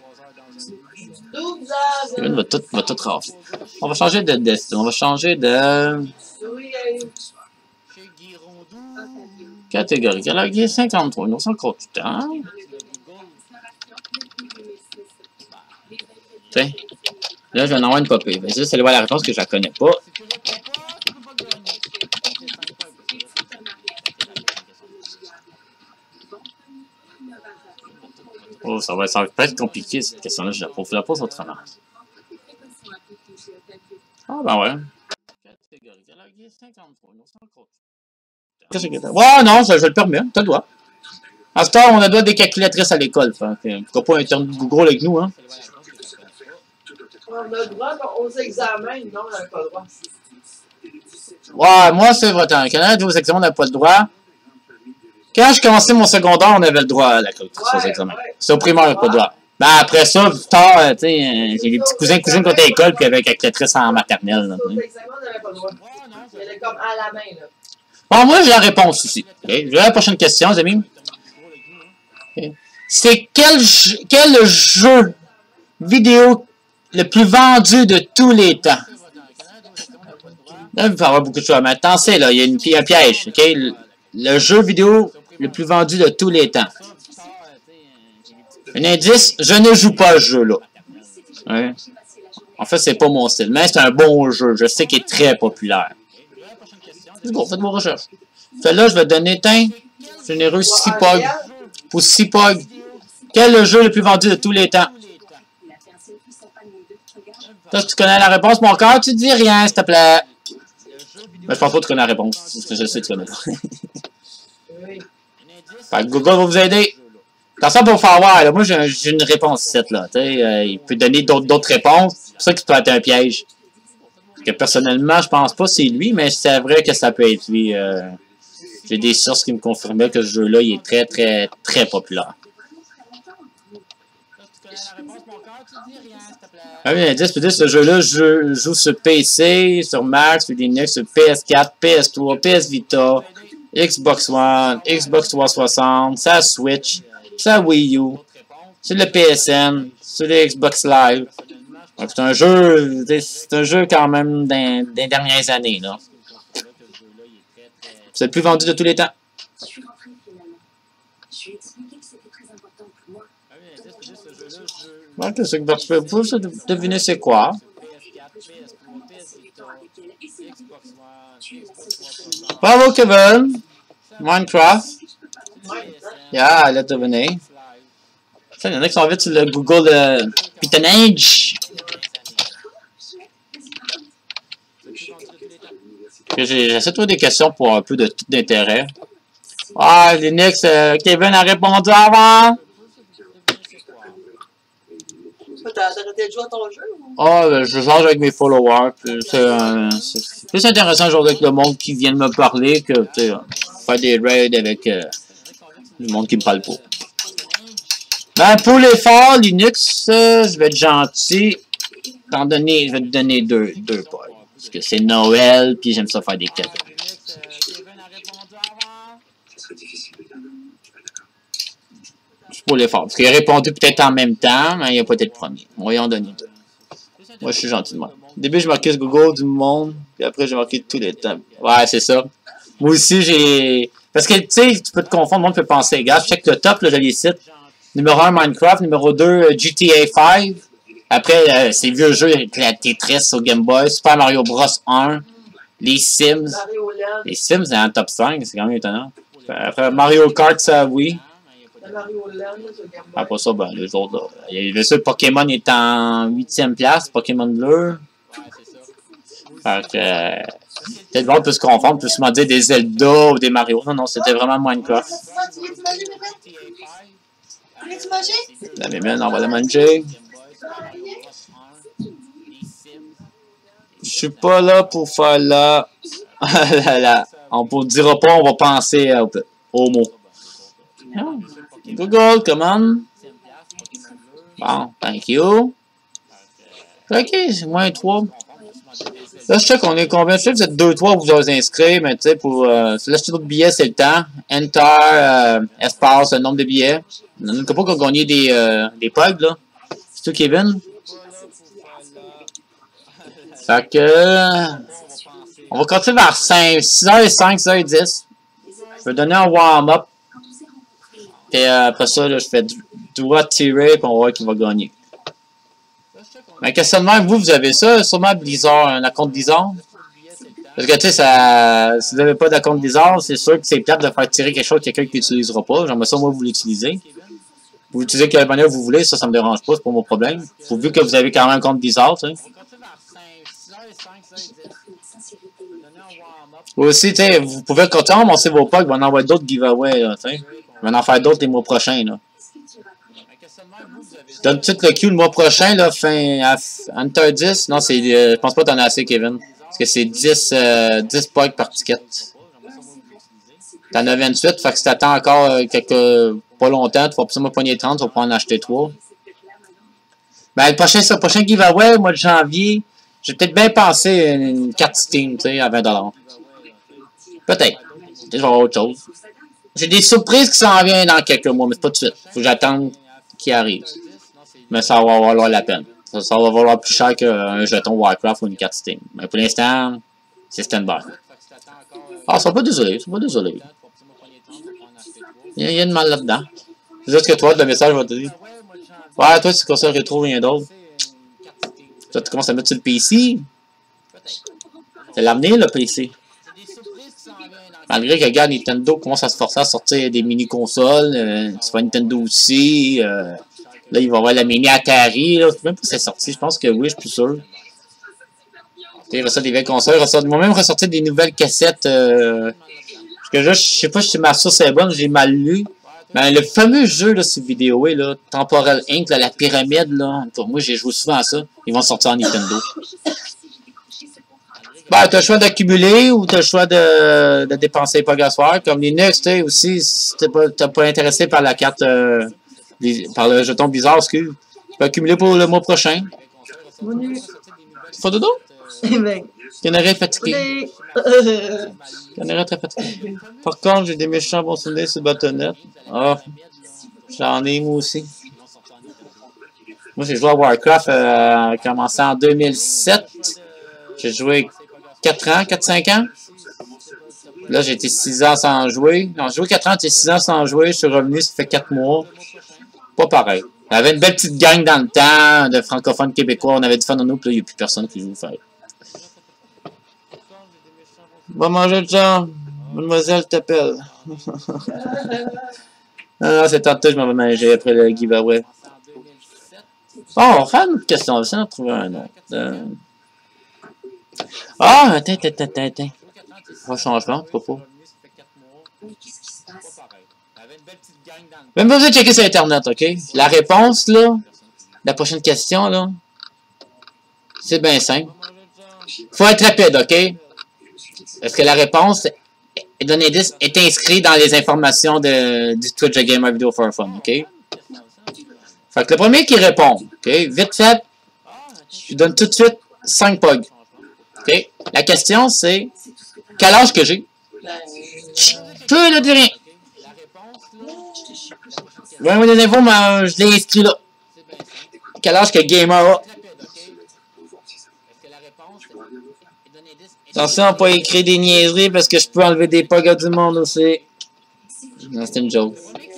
Kevin va tout rafler. On va changer de destin. On va changer de... Catégorie. Catégorie 53. Nous, c'est encore du temps. Tiens. Là, je vais en avoir une popée. Vas-y, c'est la réponse que je la connais pas. Oh, ça va être compliqué, cette question-là. Je la pose autrement. Ah, ben ouais. Catégorie. Catégorie 53. Nous, c'est encore du temps. Ouais, non, je le permets. T'as le droit. À ce temps, on a le droit des calculatrices à l'école. Pourquoi pas Internet Google avec nous, hein? On a le droit aux examens, non, on n'a pas le droit. Ouais, moi, c'est vrai. Quand on a aux examens, on n'a pas le droit. Quand je commençais mon secondaire, on avait le droit à la calculatrice aux examens. C'est au primaire, on n'a pas le droit. Ben, après ça, plus tard, tu sais, j'ai des petits cousins qui étaient à l'école, puis avec la calculatrice en maternelle. Là, aux examens, on n'avait pas le droit. Elle est comme à la main, là. Bon, moi, j'ai la réponse aussi. Okay. Je vais à la prochaine question, les amis. Okay. C'est quel jeu vidéo le plus vendu de tous les temps? Là, il va y avoir beaucoup de choses. Mais attention, là, il y a un piège. Okay? Le jeu vidéo le plus vendu de tous les temps. Un indice, je ne joue pas à ce jeu-là. Ouais. En fait, c'est pas mon style. Mais c'est un bon jeu. Je sais qu'il est très populaire. Bon, faites vos recherches. Celle-là, je vais donner, généreux 6 POG. Pour 6 POG. Quel est le jeu le plus vendu de tous les temps? Toi, si tu connais la réponse, mon cœur, tu dis rien, s'il te plaît. Mais je pense pas que tu connais la réponse. Parce que je sais que tu connais pas. Fait que Google va vous aider. Attention pour faire voir. Là. Moi, j'ai une réponse 7. Là. Il peut donner d'autres réponses. C'est pour ça que ça peut être un piège. Que personnellement, je pense pas que c'est lui, mais c'est vrai que ça peut être lui. J'ai des sources qui me confirmaient que ce jeu-là, il est très, très, très populaire. Ah oui, indice, peut-être ce jeu-là, je joue sur PC, sur Mac, sur Linux, sur PS4, PS3, PS Vita, Xbox One, Xbox 360, sa Switch, sa Wii U, sur le PSN, sur le Xbox Live. C'est un jeu quand même des dernières années, là. C'est le plus vendu de tous les temps. Je suis rentrée finalement. Je lui ai expliqué que c'était très important pour moi. Ouais, qu'est-ce que tu peux deviner c'est quoi? Bravo Kevin! Minecraft. Yeah, elle a deviné. Il y en a qui sont vite sur le Google Pitonnage. J'essaie de trouver des questions pour un peu d'intérêt. Ah, Linux, Kevin a répondu avant. T'as arrêté de jouer à ton jeu? Ah, je change avec mes followers. C'est plus intéressant de jouer avec le monde qui vient de me parler que faire des raids avec le monde qui me parle pas. Ben, pour l'effort, Linux, je vais être gentil. T'en donner, je vais te donner deux points. Parce que c'est Noël, puis j'aime ça faire des cadeaux. Ça serait difficile de dire non. Tu vas d'accord. C'est pour l'effort. Parce qu'il a répondu peut-être en même temps, mais il a pas été le premier. On va y en donner deux. Moi, je suis gentil de moi. Au début, j'ai marqué ce Google du monde, puis après, j'ai marqué tous les temps. Ouais, c'est ça. Moi aussi, j'ai... Parce que, tu sais, tu peux te confondre, le monde peut penser. Regarde, je check le top, là, je les cite. Numéro 1, Minecraft. Numéro 2, GTA 5. Après, ces vieux jeux avec la Tetris au Game Boy. Super Mario Bros 1. Les Sims. Mario Land. Les Sims, c'est en top 5, c'est quand même étonnant. Après, Mario Kart, ça, oui. Mario Land, sur Game Boy. Après ça, ben, les autres, là. Le seul Pokémon est en 8e place, Pokémon bleu. Fait que, peut-être voir peut se confondre, peut se demander des Zelda ou des Mario. Non, non, c'était vraiment Minecraft. La mémène, on va la manger. Je suis pas là pour faire là. On ne dira pas, on va penser au mot. Google, commande. Bon, thank you. Ok, c'est moins 3. Là, je sais qu'on est combien? Je sais que vous êtes 2-3 vous vous inscrire, mais tu sais, pour l'acheter d'autres billets, c'est le temps. Enter, espace, le nombre de billets. On n'a pas qu'on gagné des pugs, là. C'est tout, Kevin? Fait que... on va continuer vers 6h05, 6h10. Je vais donner un warm-up. Et après ça, là, je fais droit tirer, puis on va voir qui va gagner. Mais questionnement, vous avez ça, sûrement Blizzard, un compte Blizzard? Parce que, tu sais, si vous n'avez pas de compte Blizzard, c'est sûr que c'est plate de faire tirer quelque chose que quelqu'un qui n'utilisera pas. J'aimerais ça, moi, vous l'utilisez. Vous l'utilisez de quelle manière vous voulez, ça me dérange pas, c'est pas mon problème. Vu que vous avez quand même un compte Blizzard, tu sais. Aussi, tu sais, vous pouvez continuer à monter vos pugs, il va en envoyer d'autres giveaways, là, tu sais. Il va en faire d'autres les mois prochains, là. Je donne tout de suite le Q le mois prochain, là, Hunter 10. Non, c'est, je pense pas que t'en as assez, Kevin. Parce que c'est 10 pugs par ticket. T'en as 28, fait que si t'attends encore pas longtemps, tu vas absolument pogner 30, tu vas pouvoir en acheter 3. Ben, le prochain giveaway, mois de janvier, j'ai peut-être bien pensé une carte Steam, tu sais, à 20$. Peut-être. Peut-être que je vais avoir autre chose. J'ai des surprises qui s'en viennent dans quelques mois, mais c'est pas tout de suite. Faut que j'attende qu'il arrive. Mais ça va valoir la peine. Ça va valoir plus cher qu'un jeton Warcraft ou une carte Steam. Mais pour l'instant, c'est stand-by. Ah, ils sont pas désolés, ils sont pas désolés. Il y a une mal là-dedans. C'est juste que toi, le message va te dire. Ouais, toi, si tu console rétro, rien d'autre. Toi, tu commences à mettre sur le PC. C'est l'avenir, le PC. Malgré que, regarde, Nintendo commence à se forcer à sortir des mini-consoles. Tu vois Nintendo aussi. Là, il va y avoir la mini Atari. Là. Je sais même pas si c'est sorti. Je pense que oui, je suis plus sûr. Il ressort des vieilles consoles. Ils vont même ressortir des nouvelles cassettes. Parce que là, je sais pas si ma source est bonne, j'ai mal lu. Mais le fameux jeu là, sur vidéo, là, Temporal Inc., là, la pyramide, là. Moi, j'ai joué souvent à ça. Ils vont sortir en Nintendo. Ben, t'as le choix d'accumuler ou t'as le choix de dépenser pas gassoir. Comme Linux, tu sais, aussi, si t'es pas intéressé par la carte, par le jeton bizarre, excuse. Tu peux accumuler pour le mois prochain. Monu. Tu fais dodo? Eh ben. T'en aurais fatigué. T'en aurais très fatigué. Par contre, j'ai des méchants bons souvenirs sur Battle.net. Ah, j'en ai moi aussi. Moi, j'ai joué à Warcraft, commencé en 2007. J'ai joué 4-5 ans. Là, j'ai été 6 ans sans jouer. Non, j'ai joué 4 ans, j'ai été 6 ans sans jouer. Je suis revenu, ça fait 4 mois. Pas pareil. On avait une belle petite gang dans le temps, de francophones québécois. On avait du fun en nous, puis là, il n'y a plus personne qui joue. Fait. Va manger le genre. Mademoiselle t'appelle. Ah, c'est tantôt, je m'en vais manger après le giveaway. Bon, on va faire une autre question. On va essayer d'en trouver un autre. Ah, attends. Pas changement, pas. Même pas besoin de checker sur Internet, ok? La réponse, là, la prochaine question, là, c'est bien simple. Faut être rapide, ok? Parce que la réponse est inscrite dans les informations du Twitch de Gamer Video for Fun, ok? Fait que le premier qui répond, ok, vite fait, je lui donne tout de suite 5 pogs. Ok, la question c'est, quel âge que j'ai? Je peux le dire rien. Ouais, des infos, mais je l'ai inscrit là. Quel âge que Gamer a? Attention, pas écrire des niaiseries parce que je peux enlever des pogs à du monde aussi. Non, c'était une joke.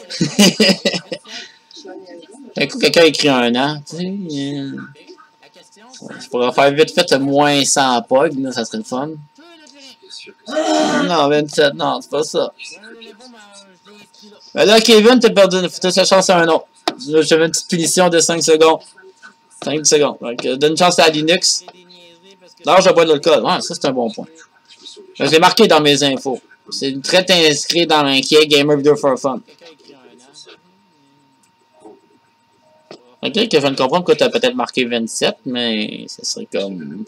D'un coup, quelqu'un écrit un an, tu sais. Je pourrais faire vite fait moins 100 pogs, là, ça serait le fun. Non, 27, non, c'est pas ça. Ben là, Kevin, t'as perdu, t'as sa chance à un autre. Là, je fais une petite punition de 5 secondes. 5 secondes. Donc, donne une chance à Linux. L'âge de bois de l'alcool. Ouais, ça, c'est un bon point. Je l'ai marqué dans mes infos. C'est une traite inscrite dans l'inquiet Gamer Video for Fun. Ok, que je viens de comprendre pourquoi tu as peut-être marqué 27, mais ça serait comme...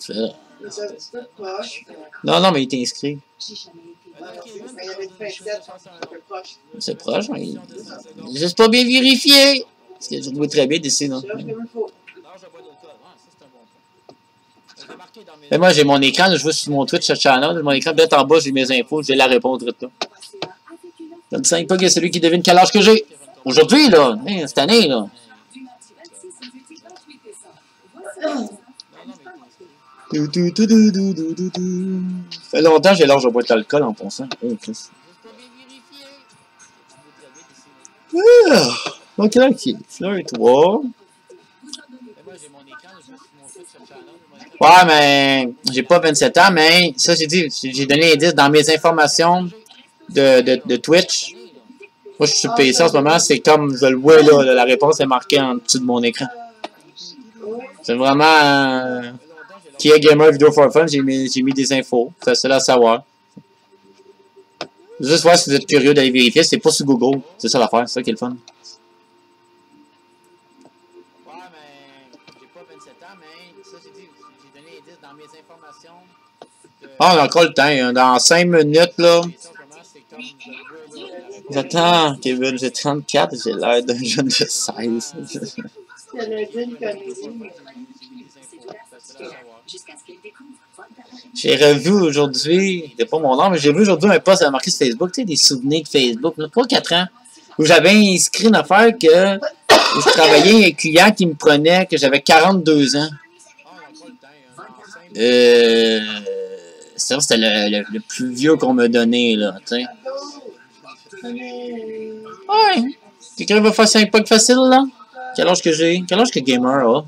Non, non, mais il était inscrit. C'est proche, mais... J'ai juste pas bien vérifié. Parce que je trouve très bien d'ici, non? Mais moi, j'ai mon écran, je vois sur mon Twitch channel, mon écran, peut-être en bas, j'ai mes infos, j'ai la réponse là. Donne 5 pogs à celui qui devine quel âge que j'ai. Aujourd'hui, là, cette année, là. Ça fait longtemps que j'ai l'âge de boire de l'alcool en pensant. Ok, ok. Fleur 3. Ouais, mais j'ai pas 27 ans, mais ça, j'ai dit, j'ai donné l'indice dans mes informations de Twitch. Moi, je suis sur PC en ce moment, c'est comme je le vois là, la réponse est marquée en dessous de mon écran. C'est vraiment qui est Gamer Video for Fun, j'ai mis des infos, facile à savoir. Juste voir si vous êtes curieux d'aller vérifier, c'est pas sur Google, c'est ça l'affaire, c'est ça qui est le fun. Ah, on a encore le temps, hein. Dans 5 minutes, là. J'attends, Kevin, j'ai 34, j'ai l'air d'un jeune de 16. J'ai revu aujourd'hui, c'est pas mon nom, mais j'ai vu aujourd'hui un post marqué sur Facebook, tu sais, des souvenirs de Facebook, 3-4 ans, où j'avais inscrit une affaire que où je travaillais, un client qui me prenait, que j'avais 42 ans. Ça, c'était le plus vieux qu'on m'a donné, là, tu sais. Ouais. Quelqu'un va faire 5 pogs facile, là? Quel âge que j'ai? Quel âge que Gamer a?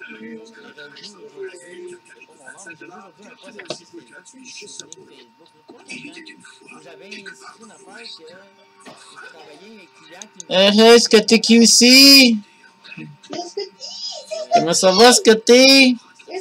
Est-ce que t'es QC? Comment ça va, ce que t'es?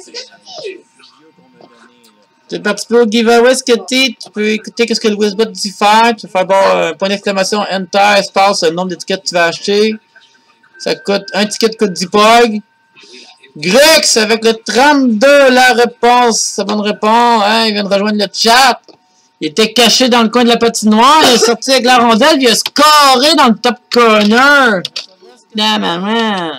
Tu peux participer au giveaway, ce que t'es? Tu peux écouter qu'est-ce que le Wizbot dit faire. Tu peux faire bon, point d'exclamation, enter, espace, le nombre d'étiquettes que tu vas acheter. Ça coûte, un ticket coûte 10 pogs. Grex avec le 32, la réponse. La bonne réponse. Hein, il vient de rejoindre le chat. Il était caché dans le coin de la patinoire. Il est sorti avec la rondelle. Puis il a scoré dans le top corner. La maman.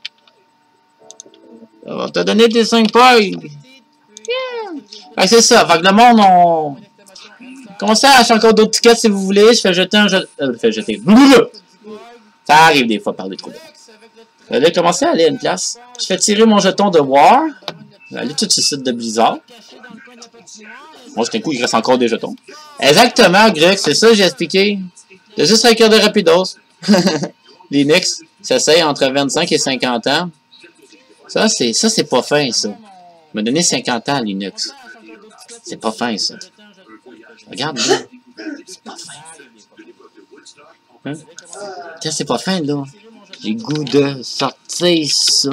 On va te donner tes 5 pogs. Yeah. C'est ça. Fait que le monde, on... Commencez à acheter encore d'autres tickets si vous voulez. Je fais jeter un jeton. Fais jeter. Ça arrive des fois par des trous. Je vais commencer à aller à une place. Je fais tirer mon jeton de War. Je vais aller tout sur le site de Blizzard. Moi, c'est un coup, il reste encore des jetons. Exactement, Greg, c'est ça que j'ai expliqué. C'est juste un cœur de rapidos. Linux, ça essaye entre 25 et 50 ans. Ça, c'est pas fin, ça. Il m'a donné 50 ans, Linux. C'est pas fin, ça. Regarde, là. C'est pas fin. Hein? Tiens, c'est pas fin, là. J'ai goût de sortir ça.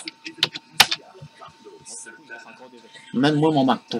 Même moi, mon marteau.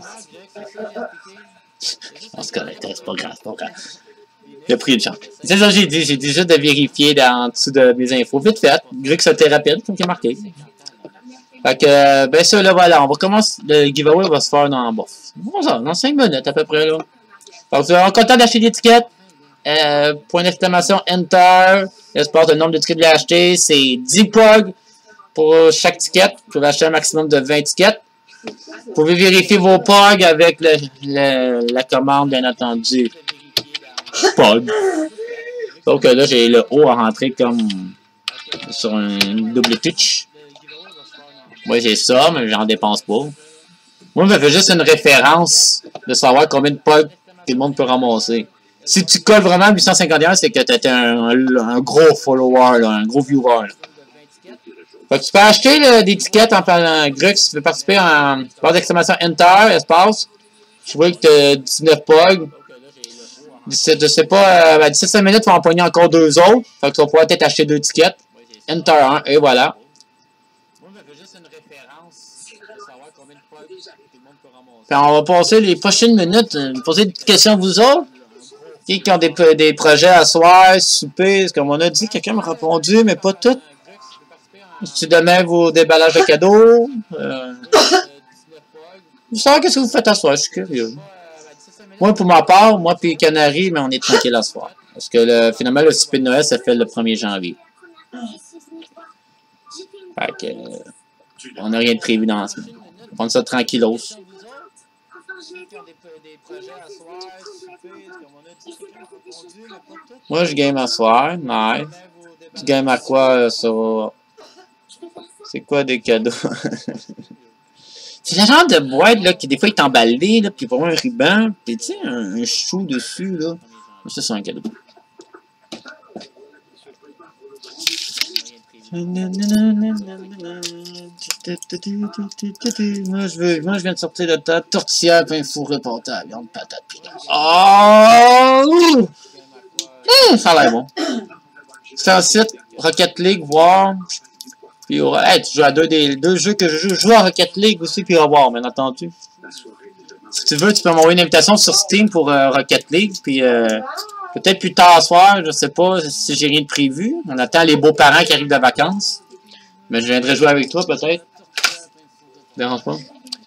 C'est correct, c'est pas grave, c'est pas grave. J'ai pris une chance. C'est ça que j'ai dit juste de vérifier en dessous de mes infos. Vite fait, vu que c'était rapide, comme c'est marqué. Fait que, ben ça, là, voilà, on va commencer. Le giveaway va se faire dans, dans 5 minutes à peu près, là. Donc, on est content d'acheter l'étiquette. Point d'exclamation, enter. L'espace, le nombre de tickets de l'acheter, c'est 10 pogs. pour chaque ticket. Vous pouvez acheter un maximum de 20 tickets. Vous pouvez vérifier vos POG avec la commande, bien entendu. POG. Donc là, j'ai le haut à rentrer comme sur un double touch. Moi, j'ai ça, mais j'en dépense pas. Moi, ça fait juste une référence de savoir combien de POG tout le monde peut ramasser. Si tu colles vraiment 851, c'est que tu étais un gros follower, là, un gros viewer. Là. Fait que tu peux acheter là, des tickets en parlant Grux si tu veux participer en barre d'exclamation Enter, espace. Je vois que tu as 19 POG. 17, je sais pas, 17 minutes, tu vas en pogner encore 2 autres. Fait que tu vas pouvoir peut-être acheter 2 tickets. Enter 1, et voilà. Puis on va passer les prochaines minutes, poser des questions à vous autres. Qui ont des projets à soir, souper, comme on a dit, quelqu'un m'a répondu, mais pas tout. Si demain vos déballages de cadeaux. Vous savez qu'est-ce que vous faites à soir, je suis curieux. Moi, pour ma part, moi puis Canary, mais on est tranquille à soir. Parce que finalement, le souper de Noël, ça fait le 1er janvier. Fait que, on n'a rien de prévu dans la semaine. On va prendre ça tranquillos. Moi, je game à soir. Nice. Tu games à quoi sur... C'est quoi des cadeaux? C'est le genre de boîte là, qui des fois est emballée, là, puis vraiment un ruban, puis tu sais, un chou dessus, là. Ça, c'est un cadeau. Moi, je viens de sortir de ta tourtière, puis un fourré portable, à viande, patate, puis oh! Ça a l'air bon. C'est un site, Rocket League, voir. Puis, hey, tu joues à deux jeux que je joue. Je joue à Rocket League aussi, puis au revoir, bien entendu. Si tu veux, tu peux m'envoyer une invitation sur Steam pour Rocket League, puis peut-être plus tard ce soir, je sais pas si j'ai rien de prévu. On attend les beaux-parents qui arrivent de vacances. Mais je viendrai jouer avec toi, peut-être. Dérange pas.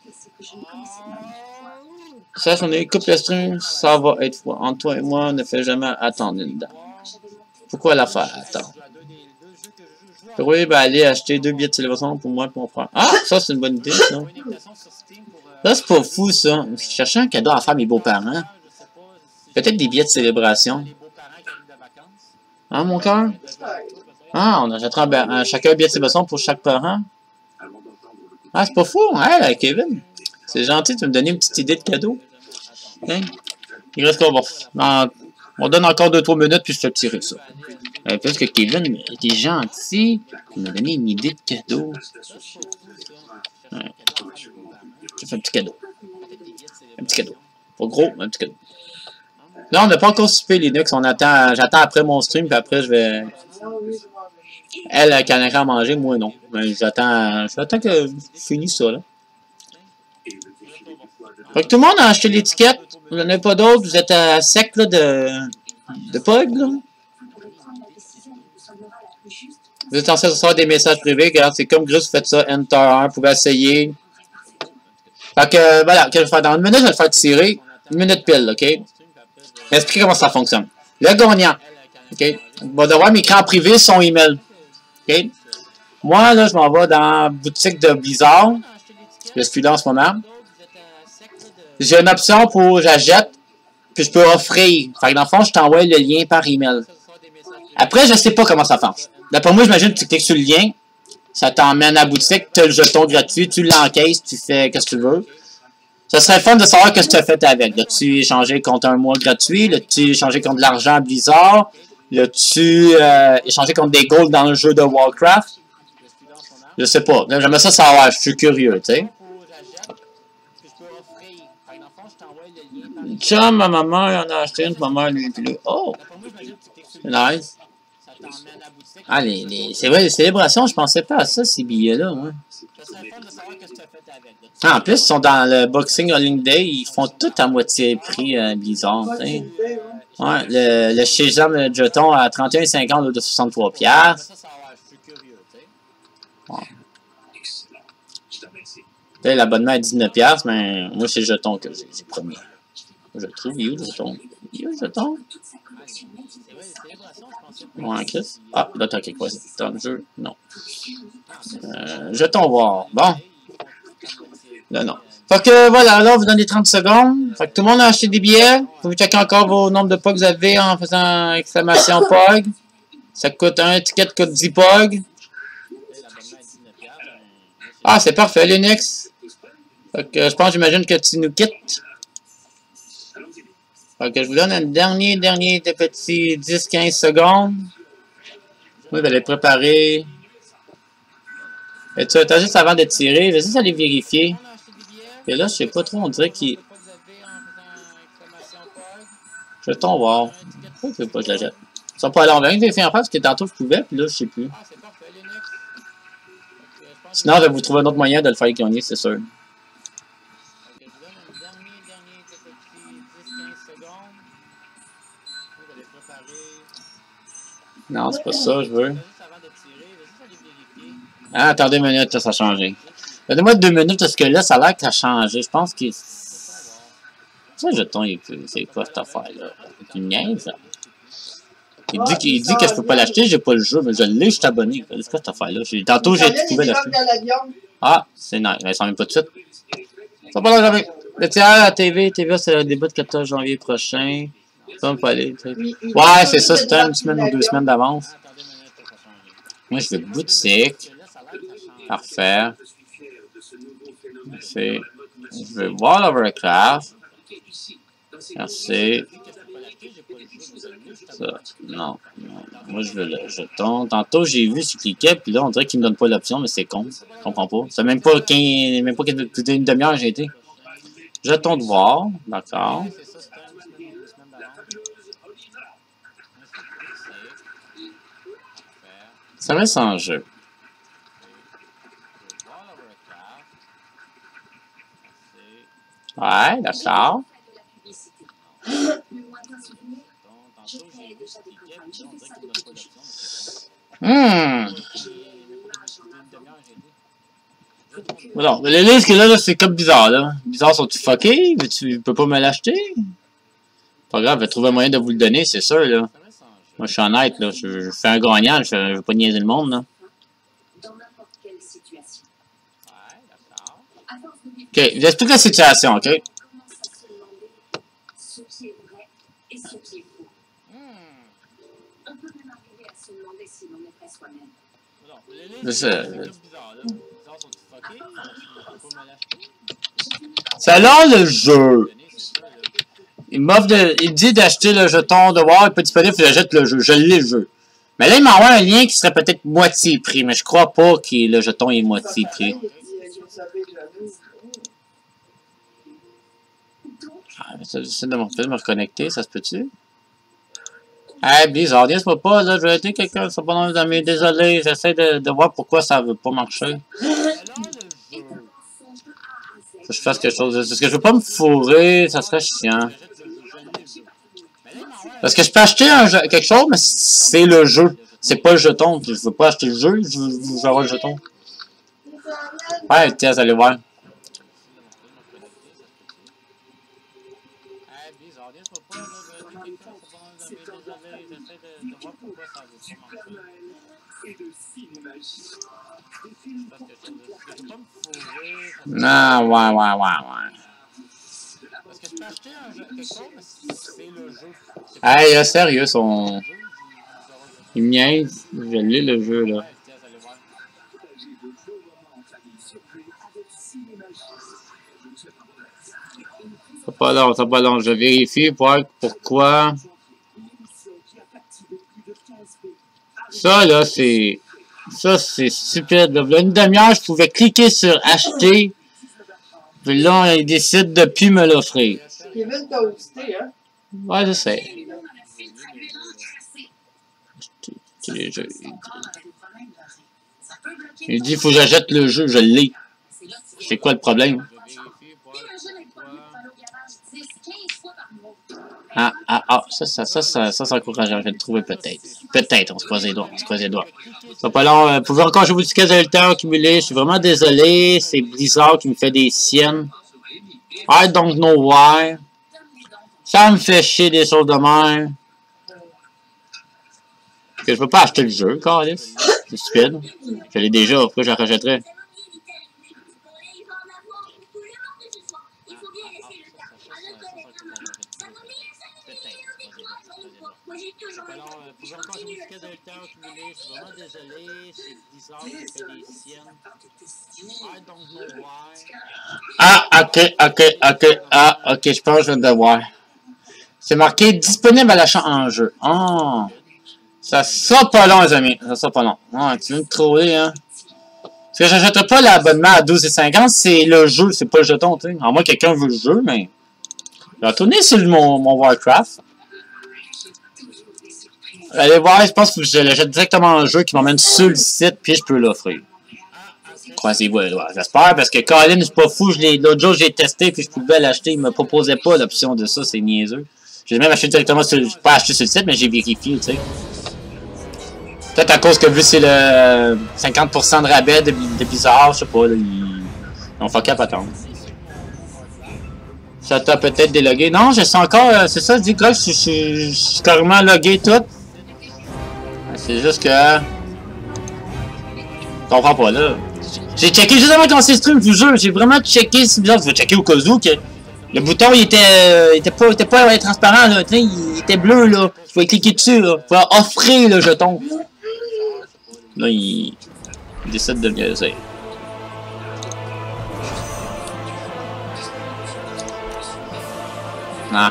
Ça, on est coupe le stream, ça va être froid. Entre toi et moi, ne fais jamais attendre une dame. Pourquoi la faire attendre? Oui, ben allez acheter 2 billets de célébration pour moi et pour mon frère. Ah, ça c'est une bonne idée, ça. Ça, c'est pas fou, ça. Je cherchais un cadeau à faire à mes beaux-parents. Peut-être des billets de célébration. Hein, mon cœur? Ah, on achètera chacun un billet de célébration pour chaque parent. Ah, c'est pas fou, hein, Kevin? C'est gentil, tu veux me donner une petite idée de cadeau. Hein? Il reste quoi? Bon, on donne encore 2-3 minutes, puis je te tirer ça. Parce que Kevin était gentil, il m'a donné une idée de cadeau. Ouais. Je fais un petit cadeau. Un petit cadeau. Pas gros, mais un petit cadeau. Là, on n'a pas encore soupé Linux. J'attends après mon stream, puis après, je vais... Elle, quand elle a à manger, moi, non. Mais j'attends que je finisse ça, là. Fait que tout le monde a acheté l'étiquette. Vous n'en avez pas d'autres. Vous êtes à sec, là, de POG, là. Vous êtes censé recevoir des messages privés. Regarde, c'est comme Grus, vous faites ça, Enter 1, vous pouvez essayer. Fait que, voilà, que je vais faire dans une minute, je vais le faire tirer. Une minute pile, ok? Expliquez comment ça fonctionne. Le gagnant, ok? Va devoir m'écrire en privé son email. Ok? Moi, là, je m'en vais dans la boutique de Blizzard. Je suis là en ce moment. J'ai une option pour j'achète, puis je peux offrir. Fait que dans le fond, je t'envoie le lien par email. Après, je sais pas comment ça marche. D'après moi, j'imagine que tu cliques sur le lien, ça t'emmène à la boutique, tu as le jeton gratuit, tu l'encaisses, tu fais ce que tu veux. Ça serait fun de savoir ce que tu as fait avec. L'as-tu échangé contre un mois gratuit? L'as-tu échangé contre de l'argent à Blizzard? L'as-tu échangé contre des golds dans le jeu de Warcraft? Je sais pas. J'aimerais ça savoir, je suis curieux, tu sais. Chum, ma maman, il en a acheté une, ma mère, lui, puis là. Oh! C'est nice. Ah, c'est vrai, les célébrations, je pensais pas à ça, ces billets-là, ouais. Ah, en plus, ils sont dans le Boxing All Day, ils font tout à moitié prix Blizzard, t'sais. Ouais, le Shazam, le jeton à 31,50 de 63 $. Ouais. L'abonnement à 19 $, mais moi, c'est le jeton que j'ai premier. Je le trouve, il est où le jeton? Yo, jetons. Ouais, Chris. Ah, là, t'as quelque chose dans le jeu. Non. Jetons voir. Bon. Là, non. Fait que voilà, là, on vous donne les 30 secondes. Fait que tout le monde a acheté des billets. Vous checker encore vos nombres de POG que vous avez en faisant exclamation POG. Ça coûte un ticket coûte 10 POG. Ah, c'est parfait, Linux. Fait que je pense, j'imagine que tu nous quittes. Fait que je vous donne un dernier de petits 10-15 secondes. Vous allez préparer. Et tu as juste avant de tirer, je vais juste aller vérifier. Et là, je sais pas trop, on dirait qu'il... Jetons voir. Pourquoi je veux pas que je la jette? Ils sont pas allés en vain, j'ai fait en face parce que tantôt je pouvais, puis là, je sais plus. Sinon, je vais vous trouver un autre moyen de le faire gagner, c'est sûr. Non, c'est pas ça, je veux. Ah, attendez une minute, ça a changé. Donnez-moi 2 minutes parce que là, ça a l'air que ça a changé. Je pense que... Ça, jeton, c'est quoi cette affaire-là? C'est une niaise, Il dit que je peux pas l'acheter, j'ai pas le jeu, mais je l'ai, je suis abonné. C'est quoi cette affaire-là? Tantôt, j'ai trouvé l'acheter. Ah, c'est nice. Mais ça s'en vient pas tout de suite. Ça va pas là, jamais. Le tiers à la TV, c'est le début de 14 janvier prochain. Ça va pas aller. Ouais, c'est ça, c'était une semaine ou 2 semaines d'avance. Moi, je veux boutique. Parfait. Merci. Je veux World of Warcraft. Merci. Ça, non. Moi, je veux le jeton. Tantôt, j'ai vu, je cliquais, puis là, on dirait qu'il me donne pas l'option, mais c'est con. Je comprends pas. C'est même pas plus d'une demi-heure j'ai été. Jeton de voir. D'accord. Ça reste en jeu. Ouais, d'accord. Non, le livre que là, c'est comme bizarre, là. Bizarre, sont-tu fuckés? Mais tu peux pas me l'acheter? Pas grave, je vais trouver un moyen de vous le donner, c'est sûr, là. Moi, je suis honnête, là. Je fais un gagnant, je veux pas niaiser le monde, là. Ok, je vous explique la situation, ok? Selon le jeu, il dit d'acheter le jeton de voir, pas disponible, il achète le jeu. Je l'ai le jeu. Mais là, il m'envoie un lien qui serait peut-être moitié prix, mais je crois pas que le jeton est moitié prix. J'essaie de me reconnecter, ça se peut-tu? Hey, bizarre, dis-moi pas, là, je vais aider quelqu'un, c'est pas dans les amis, désolé, j'essaie de voir pourquoi ça veut pas marcher. Faut que je fasse quelque chose, parce que je veux pas me fourrer, ça serait chiant. Parce que je peux acheter quelque chose, mais c'est le jeu, c'est pas le jeton, je veux pas acheter le jeu, je veux avoir le jeton. Ouais, tiens, allez voir. Non, ouais. Hey, sérieux, il me niaise. Je l'ai le jeu, là. C'est pas long. Je vérifie pour voir pourquoi. Ça, là, c'est... Ça, c'est stupide. Là, une demi-heure, je pouvais cliquer sur acheter. Puis là, il décide de plus me l'offrir. Kevin t'a audité, hein? Ouais, je sais. Il dit, il faut que j'achète le jeu. Je l'ai. C'est quoi le problème? Ça encourageant. Je vais le trouver peut-être. Peut-être, on se croise les doigts. C'est pas long. Vous pouvez encore jouer du ticket de le temps accumulé. Je suis vraiment désolé. C'est Blizzard qui me fait des siennes. I don't know why. Ça me fait chier des choses de même. Que je peux pas acheter le jeu, Carlis. C'est stupide. Je l'ai déjà, pourquoi je la rachèterais? Ah, ok. Ah, ok, je pense que je viens de voir. C'est marqué disponible à l'achat en jeu. Oh. Ça sera pas long, les amis. Ça sera pas long. Ouais, tu viens de troller, hein. Parce que j'achèterai pas l'abonnement à 12,50, c'est le jeu, c'est pas le jeton, tu sais. À moins que quelqu'un veut le jeu, mais... Je vais retourner sur mon Warcraft. Allez voir, je pense que je l'achète directement en jeu qui m'emmène sur le site, puis je peux l'offrir. Croisez-vous les doigts. J'espère, parce que Colin, je suis pas fou. L'autre jour, j'ai testé, puis je pouvais l'acheter. Il me proposait pas l'option de ça, c'est niaiseux. J'ai même acheté directement sur le... Pas acheté sur le site, mais j'ai vérifié, tu sais. Peut-être à cause que vu c'est le 50% de rabais de Blizzard, je sais pas, là, ils ont fucké à patente. Ça t'a peut-être délogué. Non, je sais encore, c'est ça, je dis que je suis carrément logué tout. C'est juste que... Je comprends pas, là. J'ai checké juste avant de commencer le stream du jeu, j'ai vraiment checké, c'est bizarre, je vais checker au cas où que... Le bouton, il était pas transparent, là, il était bleu, là. Je pouvais cliquer dessus, là. Il faut offrir le jeton. Là, il décide de venir essayer. Ah.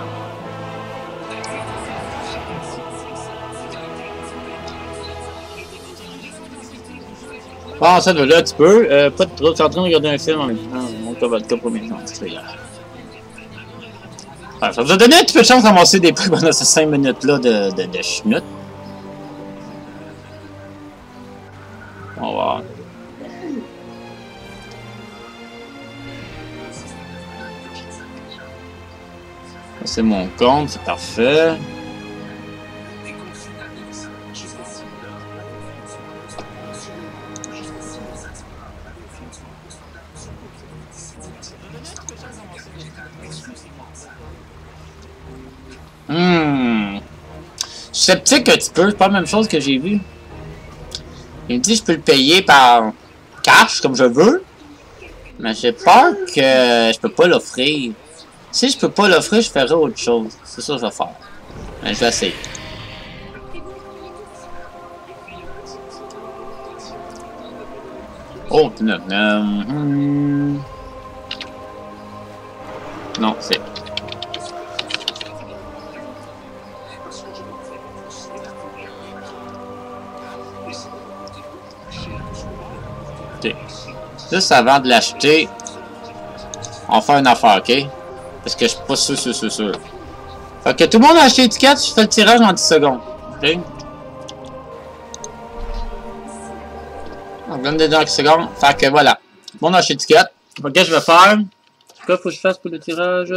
Bon, ça va là, tu peux. Pas de trop, tu es en train de regarder un film en même temps. Montre pas votre cas pour maintenant, c'est grave. Alors, ça vous a donné un petit peu de chance d'amasser des prix pendant ces 5 minutes-là de schnout. On va voir. C'est mon compte, c'est parfait. Je suis sceptique un petit peu, c'est pas la même chose que j'ai vu. Il me dit que je peux le payer par cash comme je veux. Mais j'ai peur que je peux pas l'offrir. Si je peux pas l'offrir, je ferai autre chose. C'est ça que je vais faire. Mais je vais essayer. Oh, non, c'est... Juste avant de l'acheter, on va faire une affaire, ok? Parce que je suis pas sûr. Fait que tout le monde a acheté l'étiquette, je fais le tirage en 10 secondes. Ok? On donne des 10 secondes. Fait que voilà. Tout le monde a acheté l'étiquette. Ok, je vais faire. Quoi faut que je fasse pour le tirage?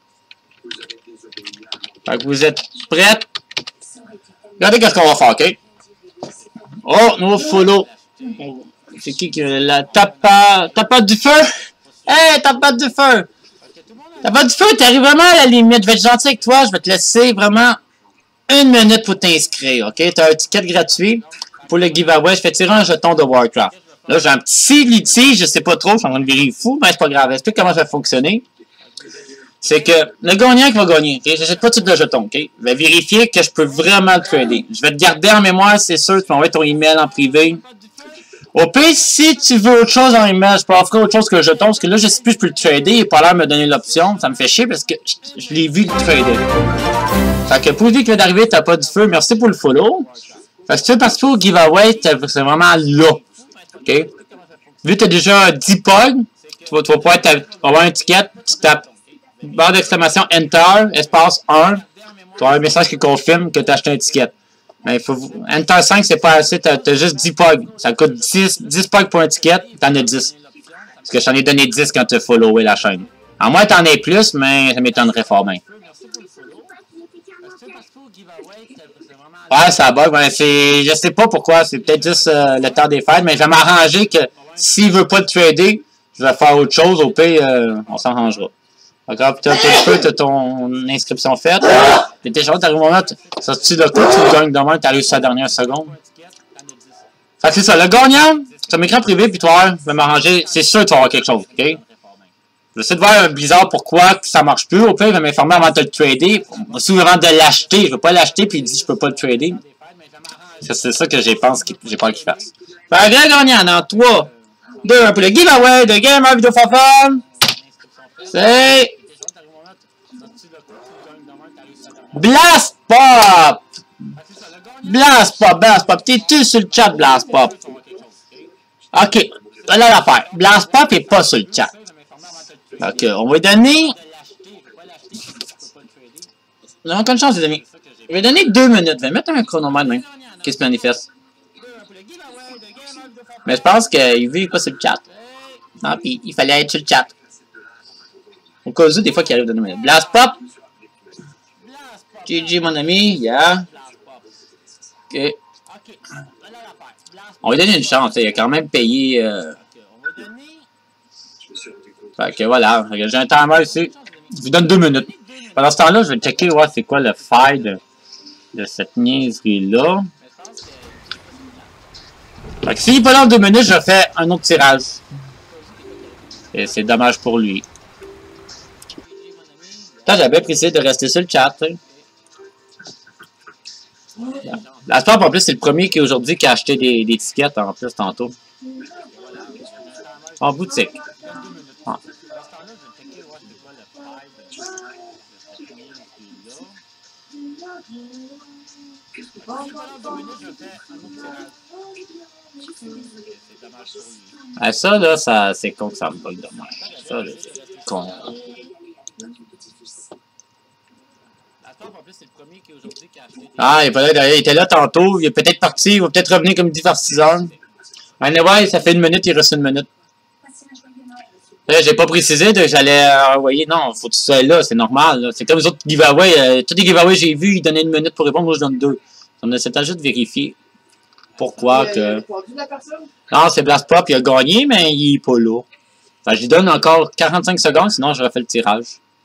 Fait que vous êtes prêts? Regardez qu'est-ce qu'on va faire, ok? Oh, nouveau follow. C'est qui la tapade du feu? Hey, tapade du feu! Tapade du feu, t'arrives vraiment à la limite. Je vais être gentil avec toi, je vais te laisser vraiment 1 minute pour t'inscrire, ok? T'as un ticket gratuit pour le giveaway. Je fais tirer un jeton de Warcraft. Là, j'ai un petit litige, je sais pas trop, je suis en train de virer fou, mais c'est pas grave. Explique comment ça va fonctionner. C'est que le gagnant qui va gagner, ok? J'achète pas tout de jeton, ok? Je vais vérifier que je peux vraiment le trader. Je vais te garder en mémoire, c'est sûr, tu m'envoies ton email en privé. Au pire, si tu veux autre chose en email, je peux offrir autre chose que le jeton, parce que là, je sais plus, je peux le trader, il n'a pas l'air de me donner l'option, ça me fait chier parce que je l'ai vu le trader. Fait que pour lui qui vient d'arriver, t'as pas du feu, merci pour le follow. Fait que si tu veux participer au giveaway, c'est vraiment là. Ok? Vu que tu as déjà 10 pogs, tu vas pouvoir avoir un ticket, tu tapes barre d'exclamation Enter, espace 1, tu vas avoir un message qui confirme que tu as acheté un ticket. Mais il faut... Enter 5, c'est pas assez, t'as juste 10 pogs. Ça coûte 10 pogs pour un ticket, t'en as 10. Parce que j'en ai donné 10 quand tu as followé la chaîne. En moins, t'en aies plus, mais ça m'étonnerait fort bien. Ouais, ça bug, ben je sais pas pourquoi, c'est peut-être juste le temps des fêtes, mais je vais m'arranger que s'il veut pas te trader, je vais faire autre chose, au pire, on s'arrangera. Encore, t'as ton inscription faite. T'es déjà t'arrives au moment, sorti de quoi, tu gagnes demain, t'arrives sur la dernière seconde. Fait que c'est ça, le gagnant, c'est un écran privé, puis toi, je vais m'arranger, c'est sûr que tu vas avoir quelque chose, ok? Je vais essayer de voir un Blizzard pourquoi que ça marche plus. Au pire, il va m'informer avant de le trader. Souvent avant de l'acheter, je veux pas l'acheter, puis il dit je peux pas le trader. C'est ça que j'ai peur qu'il fasse. Fait que le gagnant dans 3, 2, 1 pour le giveaway de Gamer Video for Fun. C'est Blast Pop! Blast Pop, t'es-tu sur le chat, Blast Pop? Ok, voilà l'affaire. Blast Pop est pas sur le chat. Ok, on va lui donner... On a encore une chance, les amis. Je vais donner 2 minutes. Je vais mettre un chronomètre même. Qui se manifeste. Mais je pense qu'il veut pas sur le chat. Non, puis il fallait être sur le chat. Au cas où, des fois, qu'il arrive de 2 minutes. Blast Pop! GG, mon ami, yeah. Ok. On va lui donner une chance, il a quand même payé. Fait que voilà, j'ai un timer ici. Je vous donne 2 minutes. Pendant ce temps-là, je vais checker ouais, c'est quoi le faille de cette niaiserie-là. Fait que s'il n'est pas là en 2 minutes, je fais un autre tirage. Et c'est dommage pour lui. J'avais précisé de rester sur le chat. La Sport, en plus, c'est le premier qui aujourd'hui qui a acheté des tickets en plus tantôt. En boutique. Ah. Ah, ça, là, c'est con que ça me bug de moi. Ça, là, c'est con. Ah, il est pas là, il était là tantôt, il est peut-être parti, il va peut-être revenir comme dit vers 6 heures. Anyway, ça fait 1 minute, il reste 1 minute. J'ai pas précisé que j'allais envoyer, non, faut que tu sois là, c'est normal. C'est comme les autres giveaways, tous les giveaways que j'ai vus, ils donnaient 1 minute pour répondre, moi je donne 2. C'est juste de vérifier pourquoi que... Non, c'est Blast Pop, il a gagné, mais il est pas là. Enfin, je lui donne encore 45 secondes, sinon je refais le tirage.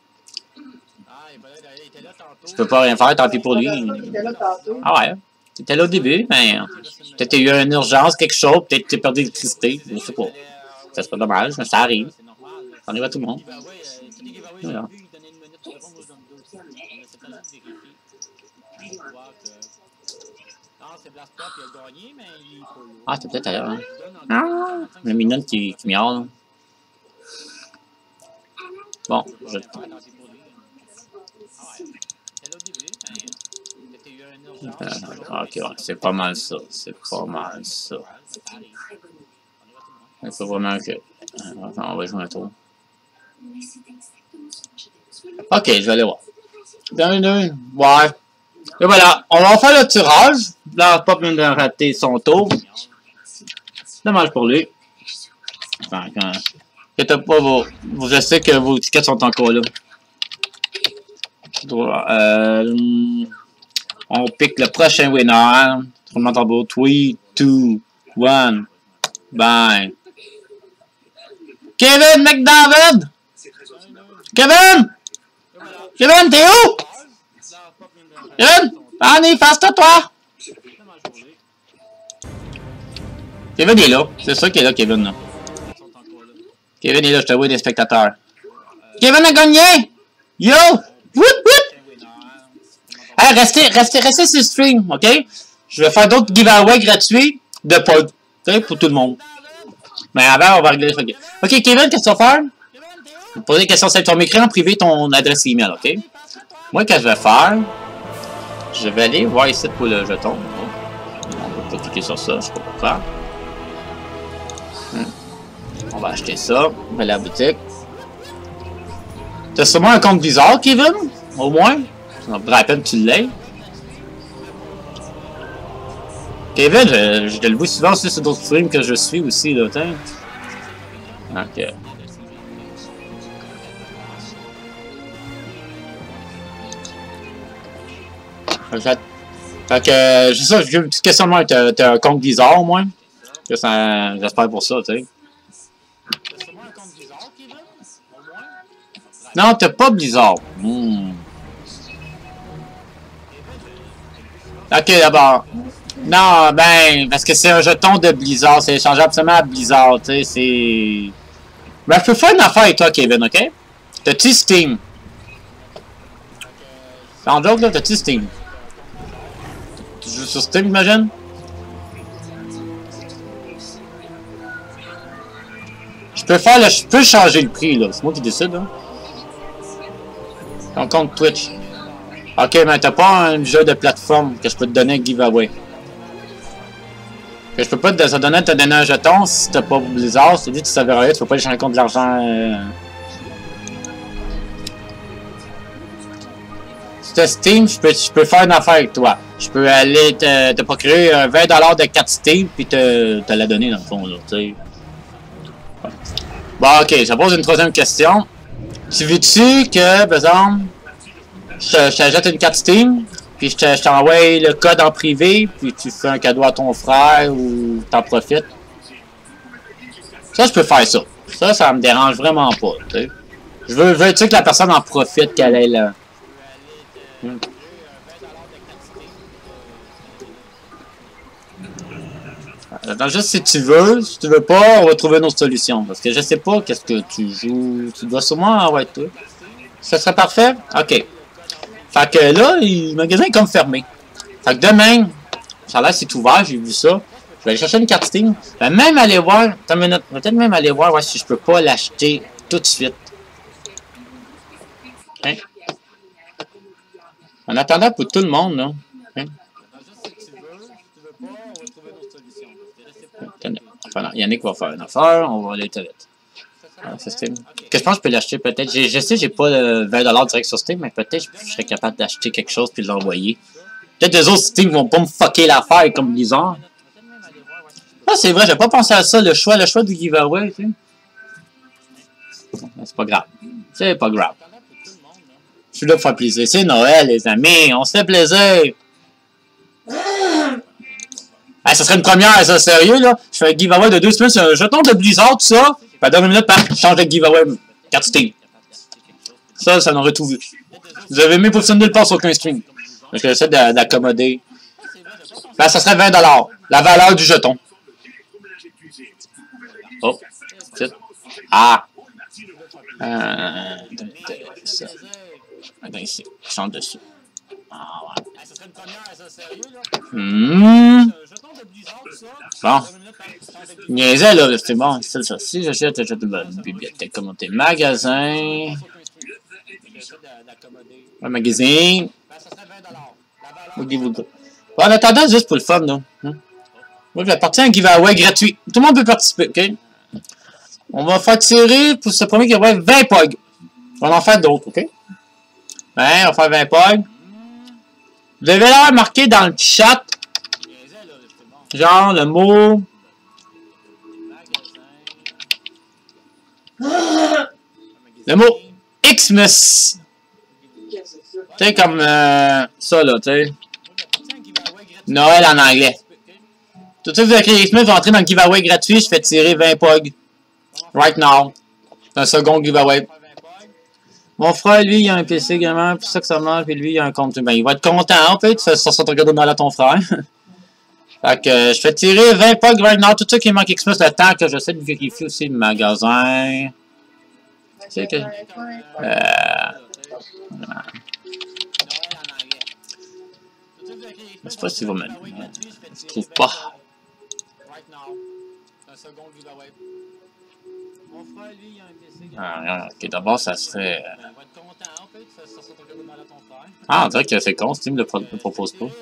Je peux pas rien faire, tant pis pour lui. Ah ouais, t'étais là au début, mais peut-être qu'il y a eu une urgence, quelque chose, peut-être que t'as perdu l'électricité, je sais pas. Ça serait dommage, mais ça arrive. Ça arrive à tout le monde. Voilà. Ah, c'est peut-être ailleurs. Hein. Ah, le mignon qui miaule. Bon, je... ok, ouais, c'est pas mal ça. C'est pas mal ça. Il faut vraiment que... on va jouer un tour. Ok, je vais aller voir. Ouais. Et voilà, on va faire le tirage. Là, Pop vient de rater son tour. Dommage pour lui. Enfin, inquiétez pas, je sais que vos tickets sont encore là. On pique le prochain winner. Tout le monde en beau. 3, 2, 1. Bang. Kevin McDavid! Kevin! Kevin, t'es où? Kevin! Allez, face-toi, toi! Kevin est là. C'est ça qu'il est là, Kevin. Là. Kevin est là, je te vois des spectateurs. Kevin a gagné! Yo! Wout, wout! Hey, restez sur le stream, ok? Je vais faire d'autres giveaways gratuits de pod. Ok? Pour tout le monde. Mais avant, on va régler les trucs. Ok, Kevin, qu'est-ce que tu vas faire? Je vais poser des questions. Tu vas m'écrire en privé ton adresse email, ok? Moi, qu'est-ce que je vais faire? Je vais aller voir ici pour le jeton. On peut pas cliquer sur ça, je sais pas pourquoi. On va acheter ça. On va aller à la boutique. T'as sûrement un compte bizarre, Kevin? Au moins? Ça me rappelle que tu l'aies. Kevin, je le vois souvent aussi sur d'autres streams que je suis aussi, là, tiens. Ok. Fait que, c'est ça, j'ai une petite question de moi. T'as un compte bizarre au moins? J'espère pour ça, tu sais. Non, t'as pas Blizzard. Hmm. Ok, d'abord. Non, ben, parce que c'est un jeton de Blizzard. C'est échangeable seulement à Blizzard, tu sais, c'est... Ben, je peux faire une affaire avec toi, Kevin, ok? T'as-tu Steam? Sans joke, là, t'as-tu Steam? Tu joues sur Steam, j'imagine? Je peux changer le prix, là. C'est moi qui décide, là. Ton compte Twitch. Ok, mais t'as pas un jeu de plateforme que je peux te donner un giveaway. Que je peux pas te donner un jeton si t'as pas Blizzard. Je te dis, tu savais rien, tu peux pas échanger contre de l'argent. Si t'as Steam, je peux faire une affaire avec toi. Je peux aller te procurer 20$ de carte Steam, puis te la donner dans le fond, là, tu sais. Bon, ok, je pose une troisième question. Tu veux-tu que, par exemple, je t'achète une carte Steam, puis je t'envoie le code en privé, puis tu fais un cadeau à ton frère ou t'en profites? Ça, je peux faire ça. Ça me dérange vraiment pas, tu sais. Je veux tu sais, que la personne en profite, qu'elle ait là. Attends, juste si tu veux pas, on va trouver une autre solution. Parce que je sais pas qu'est-ce que tu joues. Tu dois sûrement avoir tout. Ça serait parfait? Ok. Fait que là, le magasin est comme fermé. Fait que demain, ça a l'air c'est ouvert, j'ai vu ça. Je vais aller chercher une carte Steam. Je vais même aller voir. Attends une minute. Je vais peut-être même aller voir si je peux pas l'acheter tout de suite. Hein? En attendant pour tout le monde, là. Hein? Enfin, Yannick va faire une affaire, on va aller très vite. Steam. Que je pense que je peux l'acheter peut-être. Je sais j'ai pas 20$ direct sur Steam, mais peut-être je serais capable d'acheter quelque chose puis de l'envoyer. Peut-être les autres Steam vont pas me fucker l'affaire comme Blizzard. Ah, c'est vrai, j'ai pas pensé à ça, le choix du giveaway, tu sais. C'est pas grave. C'est pas grave. Je suis là pour faire plaisir. C'est Noël, les amis, on se fait plaisir. Hey, ça serait une première, ça, sérieux, là. Je fais un giveaway de 2 semaines sur un jeton de Blizzard, tout ça. Puis à 2 minutes, je change de giveaway. Carte Steam. Ça on aurait tout vu. Vous avez mis pour nulle part sur aucun stream. Donc, j'essaie d'accommoder. Ben, ça serait 20$. La valeur du jeton. Oh. Ah. Attends, ici. Je change dessus. Ah, ouais. Bon. Niaisais, là, c'est bon. C'est ça. Si j'achète une bibliothèque, commenter magasin. Un magazine. Bon, en attendant, juste pour le fun, là. Moi, je vais partir un giveaway gratuit. Tout le monde peut participer, ok? On va faire tirer pour ce premier giveaway 20 POG. On va en faire d'autres, ok? Ben, on va faire 20 POG. Vous devez l'avoir marqué dans le chat. Genre le mot. Le mot Xmas. Tu sais, comme ça, là, tu sais. Noël en anglais. Tout de suite, vous écrivez Xmas, vous entrez dans le giveaway gratuit. Je fais tirer 20 POG. Right now. C'est un second giveaway. Mon frère, lui, il a un PC gamer, puis ça marche, puis lui, il a un compte. Ben, il va être content, en fait, tu fais sortir ton cadeau de mal à ton frère. Fait que je fais tirer 20 POG right now, tout ça qui manque Xmas, le temps que j'essaie de vérifier aussi le magasin. Tu sais que... Je sais pas s'il va me... Je trouve pas. Ah, ok, d'abord, ça serait... Ah, on dirait que c'est con, Steam ne le propose pas.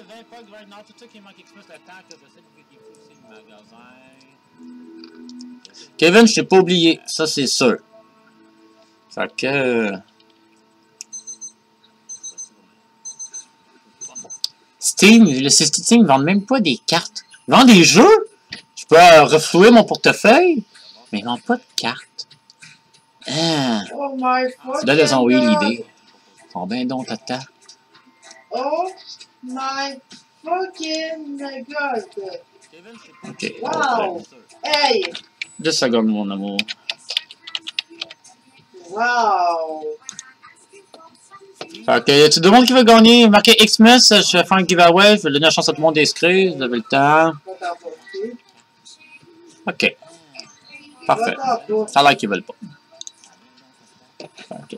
Kevin, je t'ai pas oublié, ça c'est sûr. Fait que... Steam, Steam, ils vendent même pas des cartes. Ils vendent des jeux. Je peux reflouer mon portefeuille, mais ils vendent pas de cartes. Ah. Oh my Tu dois les envoyer l'idée. Ils sont bien donc tata. Oh my fucking god. Ok. Wow. Hey. 2 secondes, mon amour. Wow. Fait que, y a-tu deux monde qui veut gagner? Marqué Xmas, je vais faire un giveaway, je vais donner la chance à tout le monde d'inscrire, vous avez le temps. Ok. Parfait. Ça a l'air qu'ils veulent pas. Ok.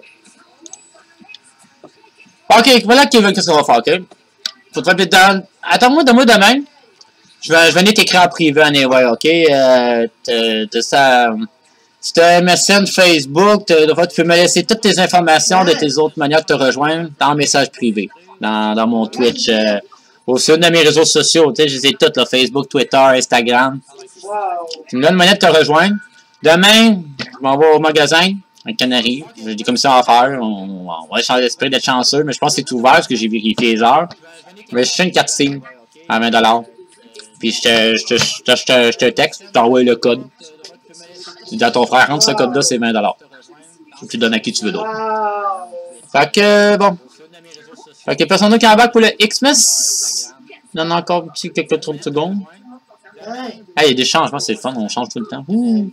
Ok, voilà qu'ils veulent, qu'est-ce qu'on va faire, ok? Faudrait peut-être dans... Attends-moi, donne-moi demain. Je vais venir t'écrire en privé anyway, ok? T'as ça... Si t'as MSN, Facebook, tu peux me laisser toutes tes informations de tes autres manières de te rejoindre dans message privé. Dans mon Twitch. Au sein de mes réseaux sociaux, tu sais, je les ai toutes, là, Facebook, Twitter, Instagram. Tu me donnes une manière de te rejoindre. Demain, je m'en vais au magasin, un Canary. J'ai des commissions à faire. On va échanger l'esprit d'être chanceux, mais je pense que c'est ouvert parce que j'ai vérifié les heures. Je vais chercher une carte SIM à 20$. Puis je te texte, je t'envoie le code. Tu dis à ton frère, rentre ce code-là, c'est 20$. Tu le donnes à qui tu veux d'autre. Fait que, bon. Fait que personne qui est en bac pour le Xmas. Il y en a encore quelques 30 secondes. Ah, il y a des changements, c'est le fun, on change tout le temps. Ouh.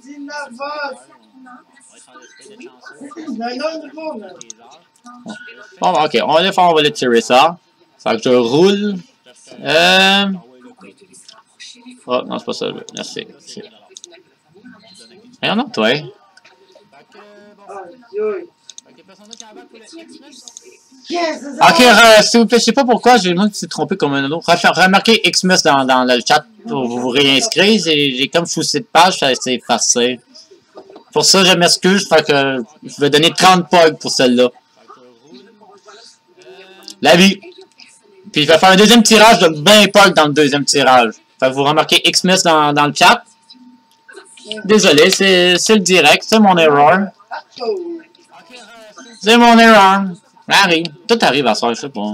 Bon, ok, on va les tirer ça. Fait que je roule. Oh, non, c'est pas ça. Merci. Rien non, toi. Ok, s'il vous plaît, je sais pas pourquoi, je me suis trompé comme un autre. Remarquez Xmas dans le chat pour vous réinscrire. J'ai comme foussé de page, ça s'est effacé. Pour ça, je m'excuse, fait que je vais donner 30 pogs pour celle-là. La vie. Puis je vais faire un deuxième tirage de 20 pogs dans le deuxième tirage. Fait que vous remarquez Xmas dans le chat. Désolé, c'est le direct, c'est mon erreur. C'est mon erreur. Ça arrive. Tout arrive à soir, je sais pas.